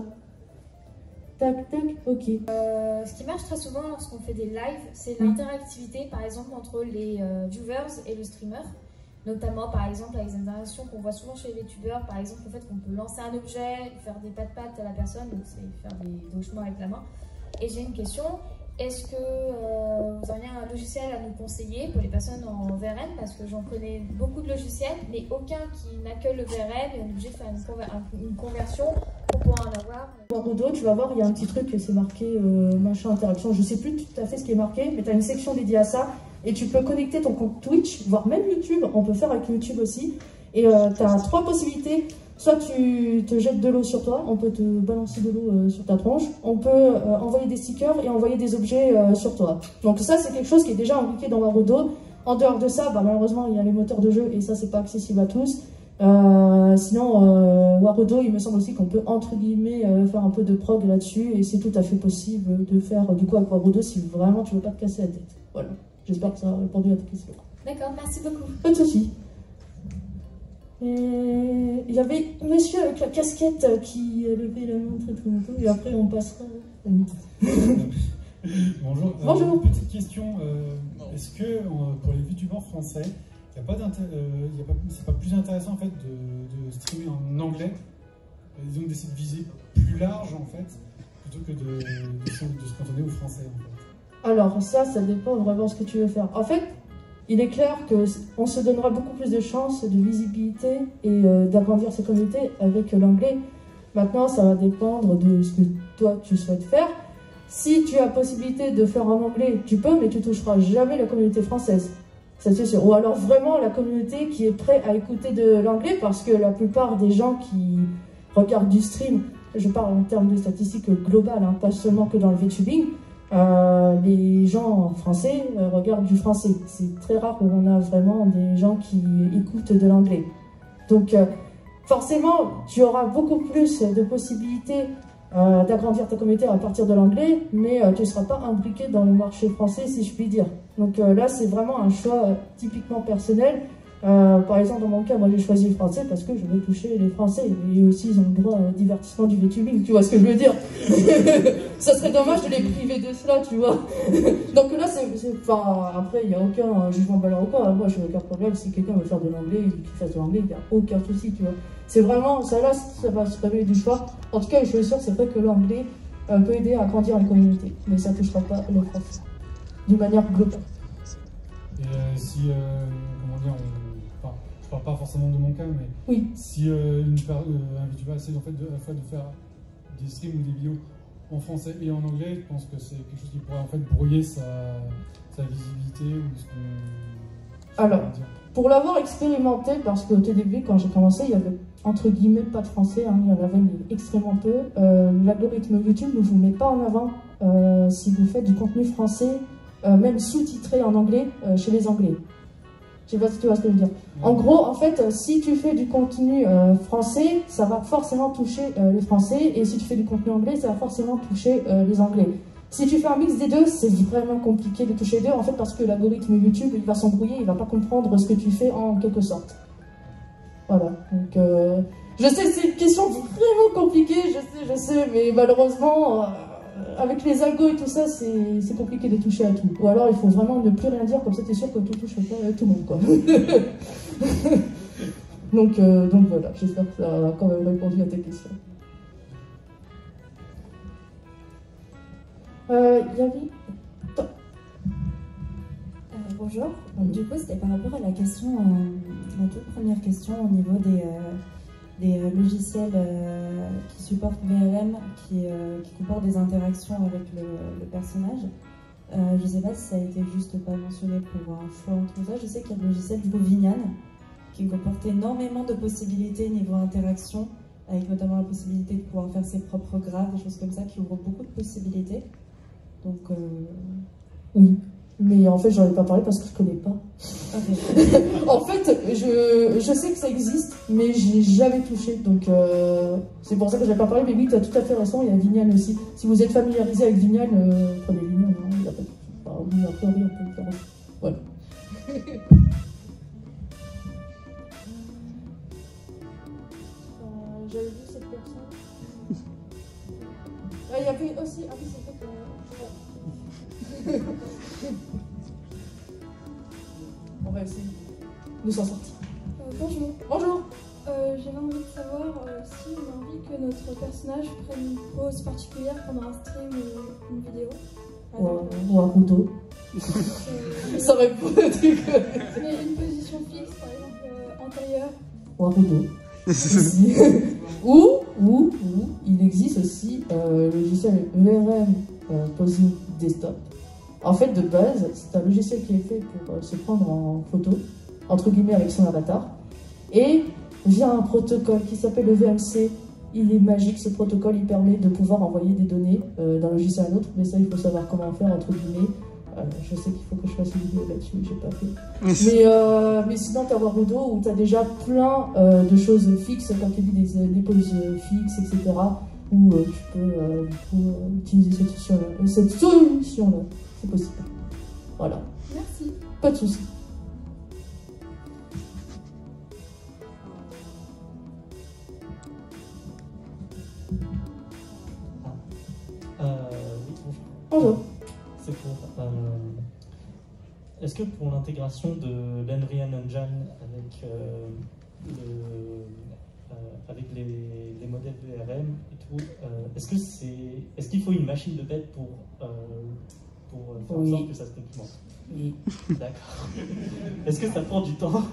Tac, tac, ok. Euh, ce qui marche très souvent lorsqu'on fait des lives, c'est l'interactivité, par exemple, entre les euh, viewers et le streamer. Notamment, par exemple, avec les interactions qu'on voit souvent chez les VTubers, par exemple, le fait qu'on peut lancer un objet, faire des pattes-pattes à la personne, donc c'est faire des hochements avec la main. Et j'ai une question, est-ce que euh, vous auriez un logiciel à nous conseiller pour les personnes en V R N? Parce que j'en connais beaucoup de logiciels, mais aucun qui n'a que le V R N, et on est obligé de faire une, conver une conversion pour pouvoir en avoir. Warudo, tu vas voir, il y a un petit truc, c'est marqué euh, machin interaction, je sais plus tout à fait ce qui est marqué, mais tu as une section dédiée à ça. Et tu peux connecter ton compte Twitch, voire même YouTube, on peut faire avec YouTube aussi. Et euh, tu as trois possibilités. Soit tu te jettes de l'eau sur toi, on peut te balancer de l'eau euh, sur ta tronche. On peut euh, envoyer des stickers et envoyer des objets euh, sur toi. Donc ça, c'est quelque chose qui est déjà impliqué dans Warudo. En dehors de ça, bah, malheureusement, il y a les moteurs de jeu et ça, c'est pas accessible à tous. Euh, sinon, euh, Warudo, il me semble aussi qu'on peut, entre guillemets, euh, faire un peu de prog là-dessus. Et c'est tout à fait possible de faire euh, du coup avec Warudo si vraiment tu veux pas te casser la tête. Voilà. J'espère que ça a répondu à ta question. D'accord, merci beaucoup. Pas de soucis. Et il y avait monsieur avec la casquette qui levait la main très très longtemps et après on passera. Bonjour. Bonjour. Euh, petite question. Euh, Est-ce que euh, pour les VTubers français, il y a pas euh, c'est pas plus intéressant en fait de, de streamer en anglais, et donc d'essayer de viser plus large en fait, plutôt que de, de, de se cantonner au français en fait? Alors ça, ça dépend vraiment de ce que tu veux faire. En fait, il est clair qu'on se donnera beaucoup plus de chances de visibilité et euh, d'agrandir sa communauté avec l'anglais. Maintenant, ça va dépendre de ce que toi tu souhaites faire. Si tu as possibilité de faire en anglais, tu peux, mais tu toucheras jamais la communauté française. Ça c'est sûr. Ou alors vraiment la communauté qui est prête à écouter de l'anglais, parce que la plupart des gens qui regardent du stream, je parle en termes de statistiques globales, hein, pas seulement que dans le VTubing, Euh, les gens français euh, regardent du français. C'est très rare où on a vraiment des gens qui écoutent de l'anglais. Donc euh, forcément, tu auras beaucoup plus de possibilités euh, d'agrandir ta communauté à partir de l'anglais, mais euh, tu ne seras pas impliqué dans le marché français, si je puis dire. Donc euh, là, c'est vraiment un choix euh, typiquement personnel. Euh, par exemple, dans mon cas, moi j'ai choisi le français parce que je veux toucher les Français. Et aussi, ils ont le droit au divertissement du VTubing, tu vois ce que je veux dire? Ça serait dommage de les priver de cela, tu vois. Donc là, c'est... Enfin, après, il n'y a aucun jugement de valeur ou quoi. Moi, je n'ai aucun problème. Si quelqu'un veut faire de l'anglais, qu'il fasse de l'anglais, il n'y a aucun souci, tu vois. C'est vraiment... Ça, là, ça va se révéler du choix. En tout cas, je suis sûre, c'est vrai que l'anglais euh, peut aider à grandir la communauté. Mais ça ne touchera pas les Français. D'une manière globale. Et euh, si... Euh, comment dire, on... Enfin, je parle pas forcément de mon cas, mais oui. si euh, une, euh, un VTuber essaie en fait de, à la fois de faire des streams ou des vidéos en français et en anglais, je pense que c'est quelque chose qui pourrait en fait brouiller sa, sa visibilité ou ce qu'on... Alors, pour l'avoir expérimenté, parce qu'au tout début, quand j'ai commencé, il y avait entre guillemets pas de français, hein, il y en avait mais extrêmement peu. Euh, L'algorithme YouTube ne vous met pas en avant euh, si vous faites du contenu français, euh, même sous-titré en anglais, euh, chez les Anglais. Je sais pas si tu vois ce que je veux dire. En gros, en fait, si tu fais du contenu euh, français, ça va forcément toucher euh, les Français, et si tu fais du contenu anglais, ça va forcément toucher euh, les Anglais. Si tu fais un mix des deux, c'est vraiment compliqué de toucher les deux, en fait, parce que l'algorithme YouTube, il va s'embrouiller, il va pas comprendre ce que tu fais en quelque sorte. Voilà, donc euh, je sais, c'est une question vraiment compliquée, je sais, je sais, mais malheureusement, euh, avec les algos et tout ça, c'est compliqué de toucher à tout. Ou alors, il faut vraiment ne plus rien dire, comme ça, t'es sûr que tout touche pas à tout le monde, quoi. donc, euh, donc voilà, j'espère que ça a quand même répondu à tes questions. Euh, Yavi, toi. Euh, bonjour, donc, du coup c'était par rapport à la question, euh, la toute première question au niveau des, euh, des euh, logiciels euh, qui supportent V R M, qui, euh, qui comportent des interactions avec le, le personnage. Euh, je ne sais pas si ça a été juste pas mentionné pour un choix entre ça. Je sais qu'il y a le logiciel du coup Vignan qui comporte énormément de possibilités niveau interaction, avec notamment la possibilité de pouvoir faire ses propres graphes, des choses comme ça qui ouvrent beaucoup de possibilités. Donc euh... oui. Mais en fait, j'en ai pas parlé parce que je connais pas. Okay. En fait, je, je sais que ça existe, mais je l'ai jamais touché. Donc, euh, c'est pour ça que j'ai pas parlé. Mais oui, tu as tout à fait raison. Il y a Vignan aussi. Si vous êtes familiarisé avec Vignan, euh, prenez Vignan. Hein, il y a pas de... enfin, oui, a priori, on peut le faire aussi. Voilà. euh, J'avais vu cette personne. Ah, il y avait aussi. Ah oui, c'est fait que. On va essayer de s'en sortir. Euh, bonjour. Bonjour. Euh, J'avais envie de savoir euh, si on a envie que notre personnage prenne une pause particulière pendant un stream ou une vidéo. Ou un, ou un couteau. Euh, Ça répond au truc. Mais une position fixe, par exemple euh, antérieure. Ou un couteau. ou, ou, ou, il existe aussi euh, le logiciel V R M euh, Posing Desktop. En fait, de base, c'est un logiciel qui est fait pour euh, se prendre en photo, entre guillemets avec son avatar, et via un protocole qui s'appelle le V M C. Il est magique, ce protocole, il permet de pouvoir envoyer des données euh, d'un logiciel à un autre, mais ça, il faut savoir comment faire, entre guillemets. Euh, je sais qu'il faut que je fasse une vidéo là-dessus, j'ai pas fait. mais, euh, mais sinon, tu as Warudo où tu as déjà plein euh, de choses fixes, comme tu dis, des, des poses fixes, et cetera, où euh, tu peux euh, du coup, euh, utiliser cette solution-là. Cette solution-là. C'est possible. Voilà. Merci. Pas de soucis. Euh, oui, bonjour. Bonjour. C'est pour. Euh, Est-ce que pour l'intégration de l'Unreal Engine avec, euh, le, euh, avec les, les modèles V R M et tout, euh, est-ce que c'est, est-ce qu'il faut une machine de tête pour, euh, pour faire oui. en sorte que ça se complimente? Oui. D'accord. Est-ce que ça prend du temps?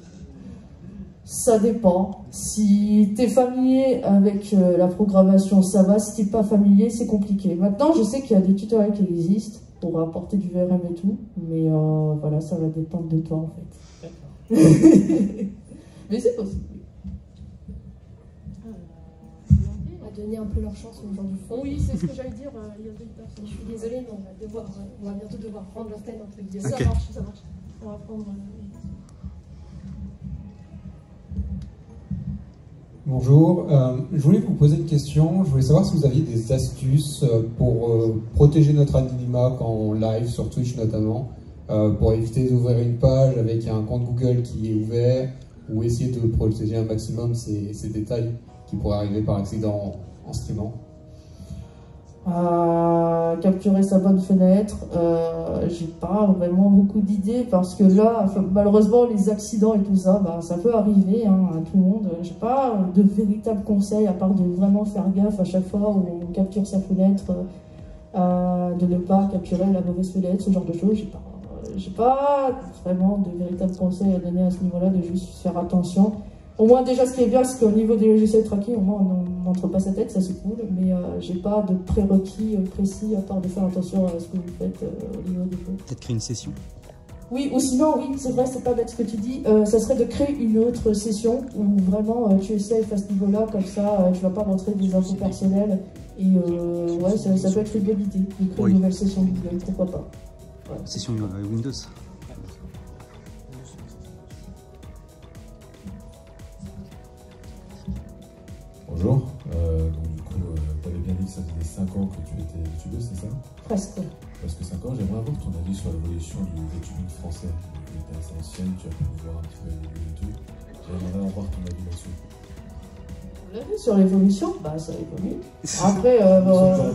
Ça dépend. Si tu es familier avec euh, la programmation, ça va. Si tu n'es pas familier, c'est compliqué. Maintenant, je sais qu'il y a des tutoriels qui existent pour apporter du V R M et tout, mais euh, voilà, ça va dépendre de toi en fait. Mais c'est possible. On va donner un peu leur chance aux gens du fond. Oui, c'est ce que j'allais dire. Il y a deux personnes. Je suis désolée, mais on va, devoir, on va bientôt devoir prendre l'antenne entre guillemets. Ça Ok. marche, ça marche. On va prendre. euh, Bonjour, euh, je voulais vous poser une question. Je voulais savoir si vous aviez des astuces euh, pour euh, protéger notre anonymat quand on live sur Twitch notamment, euh, pour éviter d'ouvrir une page avec un compte Google qui est ouvert, ou essayer de protéger un maximum ces, ces détails qui pourraient arriver par accident en, en streamant. À capturer sa bonne fenêtre, euh, j'ai pas vraiment beaucoup d'idées parce que là, enfin, malheureusement, les accidents et tout ça, bah, ça peut arriver hein, à tout le monde. J'ai pas de véritables conseils à part de vraiment faire gaffe à chaque fois où on capture sa fenêtre, euh, de ne pas capturer la mauvaise fenêtre, ce genre de choses. J'ai pas, j'ai pas vraiment de véritables conseils à donner à ce niveau-là, de juste faire attention. Au moins, déjà, ce qui est bien, c'est qu'au niveau des logiciels tracking, au moins, on montre pas sa tête, ça c'est cool, mais euh, j'ai pas de prérequis euh, précis à part de faire attention à ce que vous faites euh, au niveau des jeux. Peut-être créer une session. Oui, ou sinon, oui, c'est vrai, c'est pas bête ce que tu dis, euh, ça serait de créer une autre session où vraiment euh, tu essayes à ce niveau-là, comme ça euh, tu vas pas montrer des infos personnelles, et euh, ouais, ça, ça peut être une bonne idée, de créer Oui. une nouvelle session Google, pourquoi pas. Ouais. Session euh, Windows. Bonjour, euh, donc du coup, euh, tu avais bien dit que ça faisait cinq ans que tu étais youtubeuse, c'est ça? Presque. Presque cinq ans, j'aimerais avoir ton avis sur l'évolution du VTubing français. Tu es assez ancienne, tu as pu voir un petit peu évoluer et tout. J'aimerais avoir ton avis là-dessus. Vous l'avez vu sur l'évolution? Bah ça évolue. Après, euh, bah...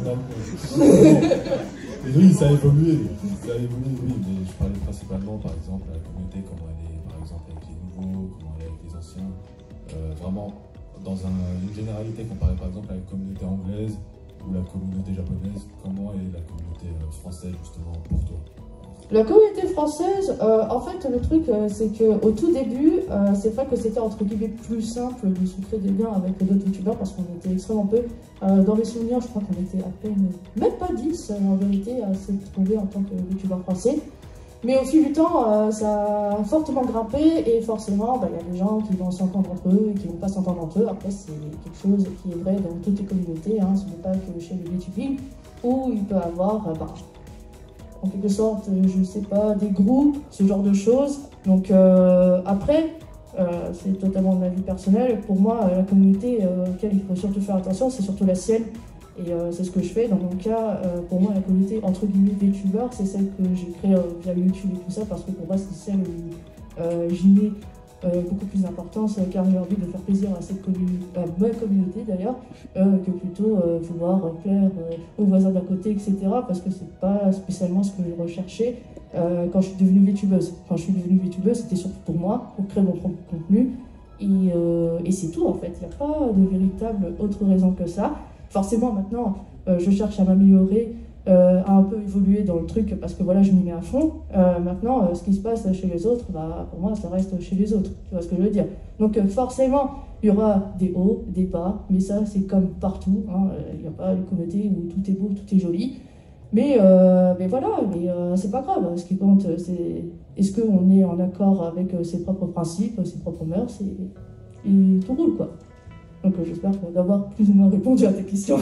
oui, ça a évolué, ça a évolué, oui, mais je parlais principalement par exemple à la communauté, comment elle est par exemple avec les nouveaux, comment elle est avec les anciens. Euh, vraiment, dans un, une généralité comparée par exemple à la communauté anglaise ou la communauté japonaise, comment est la communauté française justement pour toi? La communauté française, euh, en fait le truc euh, c'est qu'au tout début, euh, c'est vrai que c'était entre guillemets plus simple de se créer des liens avec d'autres youtubeurs parce qu'on était extrêmement peu. Euh, dans mes souvenirs, je crois qu'on était à peine, même pas dix en vérité, à se trouver en tant que youtubeur français. Mais au fil du temps, euh, ça a fortement grimpé et forcément, il bah, y a des gens qui vont s'entendre entre eux et qui ne vont pas s'entendre entre eux. Après, c'est quelque chose qui est vrai dans toutes les communautés, hein. Ce n'est pas que chez le VTubing, où il peut y avoir, euh, bah, en quelque sorte, je sais pas, des groupes, ce genre de choses. Donc euh, après, euh, c'est totalement mon avis personnel. Pour moi, la communauté euh, auquel il faut surtout faire attention, c'est surtout la sienne. Et euh, c'est ce que je fais. Dans mon cas, euh, pour moi, la communauté entre guillemets VTubeur, c'est celle que j'ai créée euh, via YouTube et tout ça, parce que pour moi, c'est celle où euh, j'y mets euh, beaucoup plus d'importance, car j'ai envie de faire plaisir à cette communauté, à ma communauté d'ailleurs, euh, que plutôt euh, vouloir plaire euh, aux voisins d'à côté, et cetera. Parce que c'est pas spécialement ce que je recherchais euh, quand je suis devenue VTubeuse. Quand je suis devenue VTubeuse, c'était surtout pour moi, pour créer mon propre contenu. Et, euh, et c'est tout en fait. Il n'y a pas de véritable autre raison que ça. Forcément, maintenant, euh, je cherche à m'améliorer, euh, à un peu évoluer dans le truc parce que voilà, je m'y mets à fond. Euh, maintenant, euh, ce qui se passe chez les autres, bah, pour moi, ça reste chez les autres. Tu vois ce que je veux dire? Donc, euh, forcément, il y aura des hauts, des bas, mais ça, c'est comme partout. Hein. Il n'y a pas une communauté où tout est beau, tout est joli. Mais, euh, mais voilà, mais euh, c'est pas grave. Ce qui compte, c'est est-ce qu'on est en accord avec euh, ses propres principes, ses propres mœurs, et, et tout roule, quoi. Donc euh, j'espère d'avoir plus ou moins répondu à tes questions.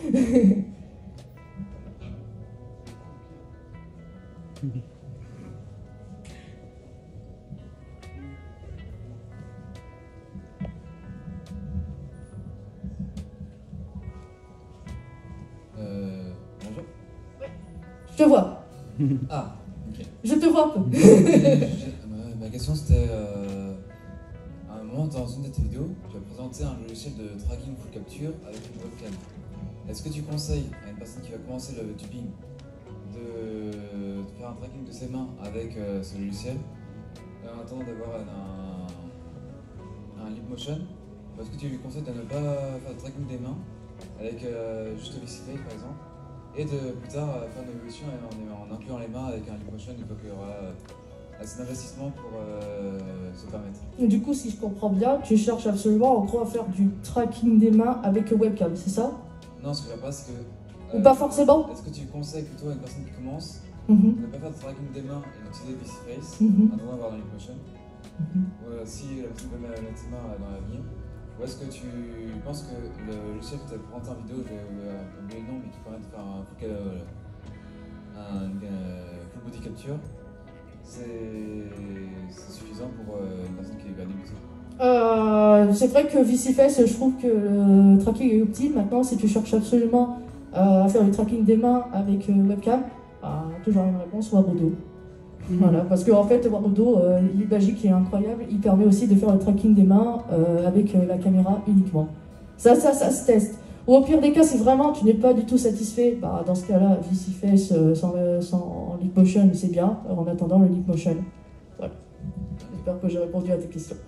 Euh, bonjour. Je te vois. Ah, ok. Je te vois peu. ma, ma question c'était, euh, à un moment dans une de tes vidéos, tu as présenté un logiciel de tracking full capture avec une webcam. Est-ce que tu conseilles à une personne qui va commencer le tubing de, de faire un tracking de ses mains avec euh, ce logiciel en attendant d'avoir un, un, un lip motion? Ou est-ce que tu lui conseilles de ne pas faire de tracking des mains avec euh, juste VisiFace par exemple, et de plus tard euh, faire une évolution en, en incluant les mains avec un lip motion une fois qu'il y aura euh, assez d'investissement pour euh, se permettre? Du coup, si je comprends bien, tu cherches absolument en gros à faire du tracking des mains avec webcam, c'est ça? Non, ce que je veux pas, c'est que... Euh, Ou pas forcément? Est-ce que tu conseilles plutôt à une personne qui commence mm-hmm. de ne pas faire de tracking des mains et d'utiliser VisiFace, mm-hmm. à avoir dans l'immotion, mm-hmm. ou euh, si la personne peut mettre ses mains dans l'avenir? Ou est-ce que tu penses que le logiciel que tu as présenté en vidéo, je vais euh, oublier le nom, mais qui permet de faire un full, euh, un, euh, full body capture, c'est suffisant pour euh, une personne qui va débuter? Euh, c'est vrai que VisiFace, je trouve que le tracking est optique. Maintenant, si tu cherches absolument euh, à faire le tracking des mains avec euh, webcam, bah, toujours la même réponse, Warudo. Mmh. Voilà, parce qu'en en fait, Warudo, euh, il est magique et incroyable. Il permet aussi de faire le tracking des mains euh, avec euh, la caméra uniquement. Ça, ça, ça se teste. Ou au pire des cas, si vraiment tu n'es pas du tout satisfait, bah, dans ce cas-là, VisiFace euh, sans, euh, sans lip motion, c'est bien. En attendant le lip motion. Voilà. J'espère que j'ai répondu à tes questions.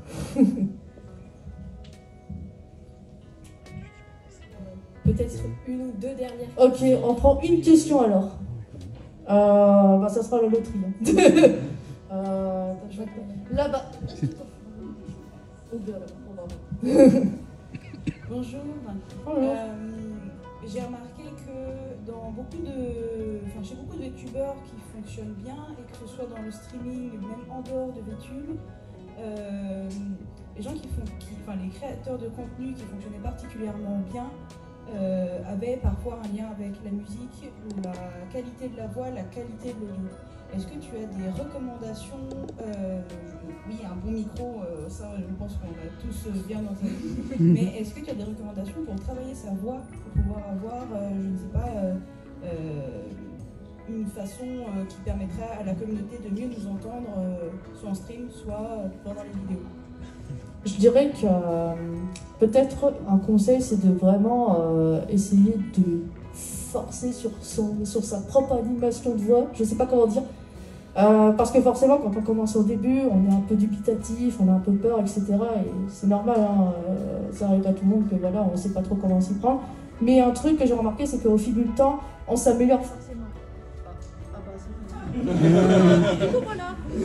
Peut-être une ou deux dernières questions. Ok, on prend une question alors. Euh, bah, ça sera la loterie. Hein. euh, Là-bas. Bonjour. Bonjour. Euh, J'ai remarqué que dans beaucoup de, enfin, chez beaucoup de VTubers qui fonctionnent bien, et que ce soit dans le streaming, même en dehors de VTube, euh, les gens qui font, qui, enfin, les créateurs de contenu qui fonctionnaient particulièrement bien euh, avaient parfois un lien avec la musique, la qualité de la voix, la qualité de l'audio. Est-ce que tu as des recommandations euh, Oui, un bon micro, euh, ça je pense qu'on a tous bien entendu. Mais est-ce que tu as des recommandations pour travailler sa voix, pour pouvoir avoir, euh, je ne sais pas, euh, euh, une façon euh, qui permettrait à la communauté de mieux nous entendre, euh, soit en stream, soit pendant les vidéos? Je dirais que euh, peut-être un conseil, c'est de vraiment euh, essayer de forcer sur, son, sur sa propre animation de voix, je sais pas comment dire, euh, parce que forcément quand on commence au début, on est un peu dubitatif, on a un peu peur, et cetera. Et c'est normal, hein, euh, ça arrive à tout le monde que voilà, on sait pas trop comment s'y prendre. Mais un truc que j'ai remarqué, c'est qu'au fil du temps, on s'améliore forcément. Ah, ah bah c'est du coup voilà.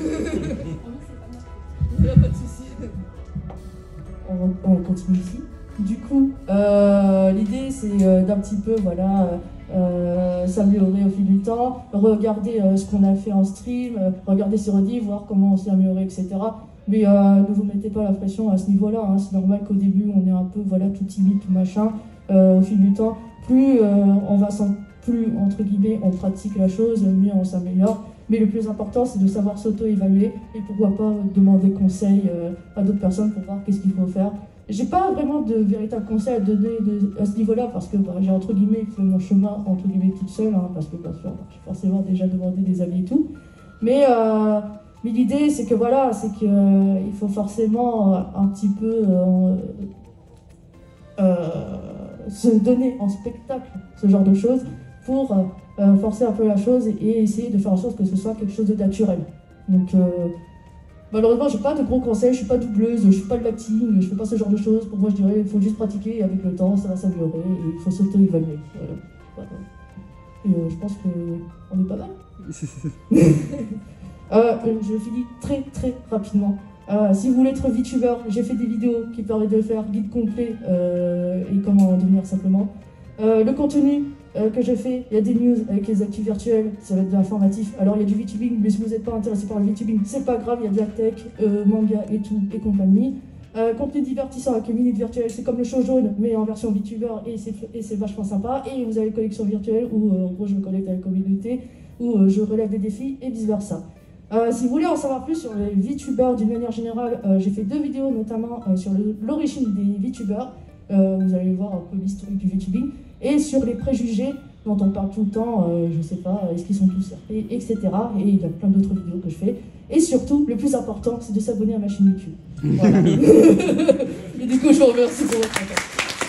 Il n'y a pas de souci. On, on continue ici. Du coup, euh, l'idée c'est euh, d'un petit peu voilà, euh, s'améliorer au fil du temps, regarder euh, ce qu'on a fait en stream, euh, regarder ses rediffs, voir comment on s'est amélioré, et cetera. Mais euh, ne vous mettez pas la pression à ce niveau-là, hein. C'est normal qu'au début on est un peu voilà, tout timide, tout machin. Euh, au fil du temps, plus euh, on va s'en, plus entre guillemets on pratique la chose, mieux on s'améliore. Mais le plus important c'est de savoir s'auto-évaluer et pourquoi pas demander conseil euh, à d'autres personnes pour voir qu'est-ce qu'il faut faire. J'ai pas vraiment de véritable conseil à donner de, à ce niveau-là parce que bah, j'ai entre guillemets fait mon chemin entre guillemets toute seule, hein, parce que bien sûr j'ai forcément déjà demandé des avis et tout. Mais, euh, mais l'idée c'est que voilà, c'est qu'il euh, faut forcément euh, un petit peu euh, euh, se donner en spectacle ce genre de choses pour euh, forcer un peu la chose et essayer de faire en sorte que ce soit quelque chose de naturel. Donc euh, malheureusement, j'ai pas de gros conseils, je suis pas doubleuse, je suis pas le acting, je fais pas ce genre de choses. Pour moi, je dirais il faut juste pratiquer et avec le temps, ça va s'améliorer et il faut s'auto-évaluer. Voilà. Voilà. Et euh, je pense qu'on est pas mal. euh, je finis très très rapidement. Euh, si vous voulez être VTuber, j'ai fait des vidéos qui permettent de le faire, guide complet euh, et comment en devenir simplement. Euh, le contenu euh, que je fais, il y a des news avec les actus virtuels, ça va être de l'informatif. Alors il y a du VTubing, mais si vous n'êtes pas intéressé par le VTubing, c'est pas grave, il y a de la tech, euh, manga et tout, et compagnie. Euh, contenu divertissant avec une minute virtuelle, c'est comme le show jaune, mais en version VTuber, et c'est vachement sympa. Et vous avez une collection virtuelle où euh, en gros je me connecte à la communauté, où euh, je relève des défis et vice versa. Euh, si vous voulez en savoir plus sur les VTubers d'une manière générale, euh, j'ai fait deux vidéos notamment euh, sur l'origine des VTubers. Euh, vous allez voir un peu l'historique du VTubing. Et sur les préjugés dont on parle tout le temps, euh, je sais pas, est-ce qu'ils sont tous R P, et cetera. Et il y a plein d'autres vidéos que je fais. Et surtout, le plus important, c'est de s'abonner à ma chaîne YouTube. Voilà. Et du coup, je vous remercie pour votre attention.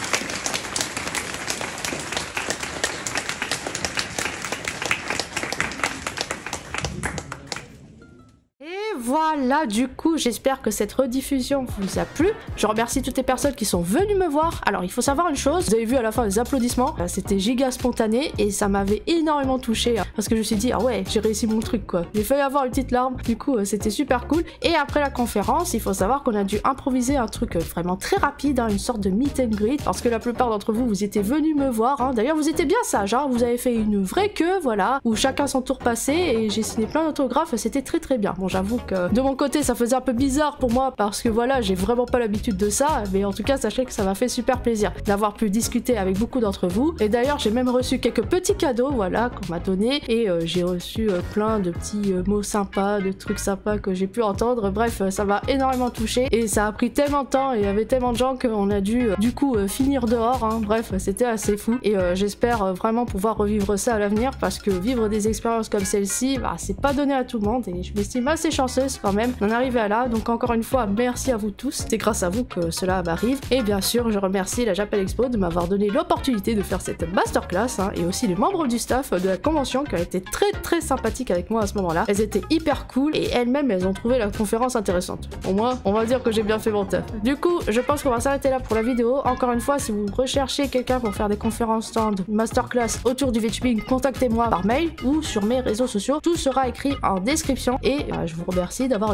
Voilà, du coup, j'espère que cette rediffusion vous a plu. Je remercie toutes les personnes qui sont venues me voir. Alors, il faut savoir une chose, vous avez vu à la fin les applaudissements, c'était giga spontané et ça m'avait énormément touché hein, parce que je me suis dit, ah ouais, j'ai réussi mon truc quoi. J'ai failli avoir une petite larme, du coup, euh, c'était super cool. Et après la conférence, il faut savoir qu'on a dû improviser un truc euh, vraiment très rapide, hein, une sorte de meet and greet, parce que la plupart d'entre vous, vous étiez venus me voir. Hein. D'ailleurs, vous étiez bien sages, hein, vous avez fait une vraie queue, voilà, où chacun son tour passé et j'ai signé plein d'autographes, c'était très très bien. Bon, j'avoue que de mon côté ça faisait un peu bizarre pour moi parce que voilà j'ai vraiment pas l'habitude de ça, mais en tout cas sachez que ça m'a fait super plaisir d'avoir pu discuter avec beaucoup d'entre vous et d'ailleurs j'ai même reçu quelques petits cadeaux voilà qu'on m'a donné et euh, j'ai reçu euh, plein de petits euh, mots sympas, de trucs sympas que j'ai pu entendre, bref euh, ça m'a énormément touché et ça a pris tellement de temps et il y avait tellement de gens qu'on a dû euh, du coup euh, finir dehors, hein. Bref c'était assez fou et euh, j'espère euh, vraiment pouvoir revivre ça à l'avenir parce que vivre des expériences comme celle-ci bah, c'est pas donné à tout le monde et je m'estime assez chanceuse quand même d'en arriver à là, donc encore une fois merci à vous tous, c'est grâce à vous que cela m'arrive et bien sûr je remercie la Japan Expo de m'avoir donné l'opportunité de faire cette masterclass hein, et aussi les membres du staff de la convention qui ont été très très sympathiques avec moi à ce moment là, elles étaient hyper cool et elles-mêmes elles ont trouvé la conférence intéressante. Au moins on va dire que j'ai bien fait mon taf. Du coup je pense qu'on va s'arrêter là pour la vidéo. Encore une fois si vous recherchez quelqu'un pour faire des conférences stand, masterclass autour du VTubing, contactez-moi par mail ou sur mes réseaux sociaux, tout sera écrit en description et euh, je vous remercie d'avoir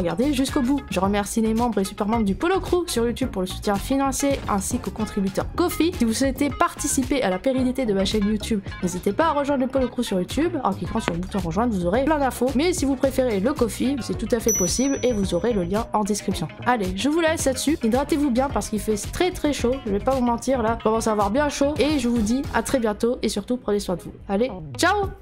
regardé jusqu'au bout. Je remercie les membres et super membres du Polo Crew sur YouTube pour le soutien financier ainsi qu'aux contributeurs Ko-fi. Si vous souhaitez participer à la pérennité de ma chaîne YouTube, n'hésitez pas à rejoindre le Polo Crew sur YouTube. En cliquant sur le bouton rejoindre, vous aurez plein d'infos. Mais si vous préférez le Ko-fi, c'est tout à fait possible et vous aurez le lien en description. Allez, je vous laisse là-dessus. Hydratez-vous bien parce qu'il fait très très chaud. Je vais pas vous mentir là, je commence à avoir bien chaud et je vous dis à très bientôt et surtout prenez soin de vous. Allez, ciao!